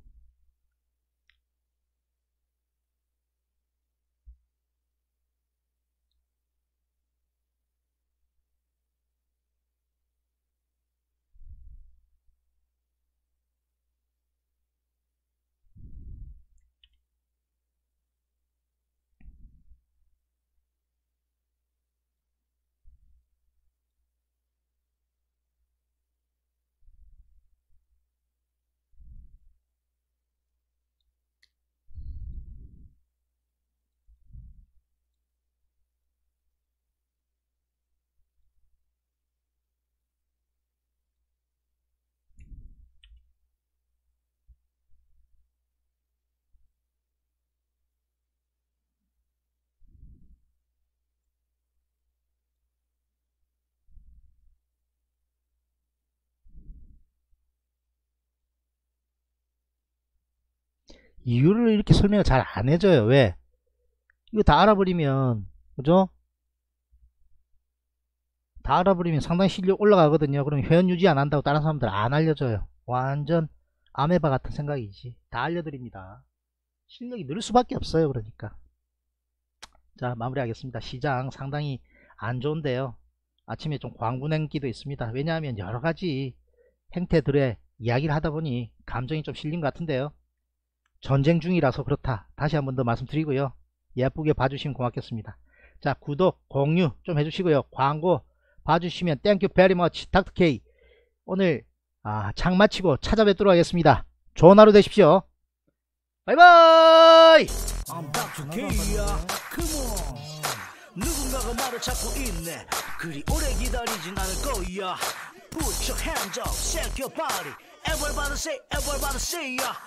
이유를 이렇게 설명을 잘 안 해줘요. 왜? 이거 다 알아버리면, 그죠? 다 알아버리면 상당히 실력 올라가거든요. 그럼 회원 유지 안 한다고 다른 사람들 안 알려줘요. 완전 아메바 같은 생각이지. 다 알려드립니다. 실력이 늘 수밖에 없어요. 그러니까. 자, 마무리하겠습니다. 시장 상당히 안 좋은데요. 아침에 좀 광분행기도 있습니다. 왜냐하면 여러가지 행태들의 이야기를 하다 보니 감정이 좀 실린 것 같은데요. 전쟁 중이라서 그렇다. 다시 한 번 더 말씀드리고요. 예쁘게 봐주시면 고맙겠습니다. 자, 구독, 공유 좀 해주시고요. 광고 봐주시면 땡큐 베리 머치 닥터K. 오늘 아, 장 마치고 찾아뵙도록 하겠습니다. 좋은 하루 되십시오. 바이바이. I'm 닥터 K야. Come on. 누군가가 말을 찾고 있네. 그리 오래 기다리진 않을 거야. Put your hands up, shake your body. Everybody say, everybody say, yeah.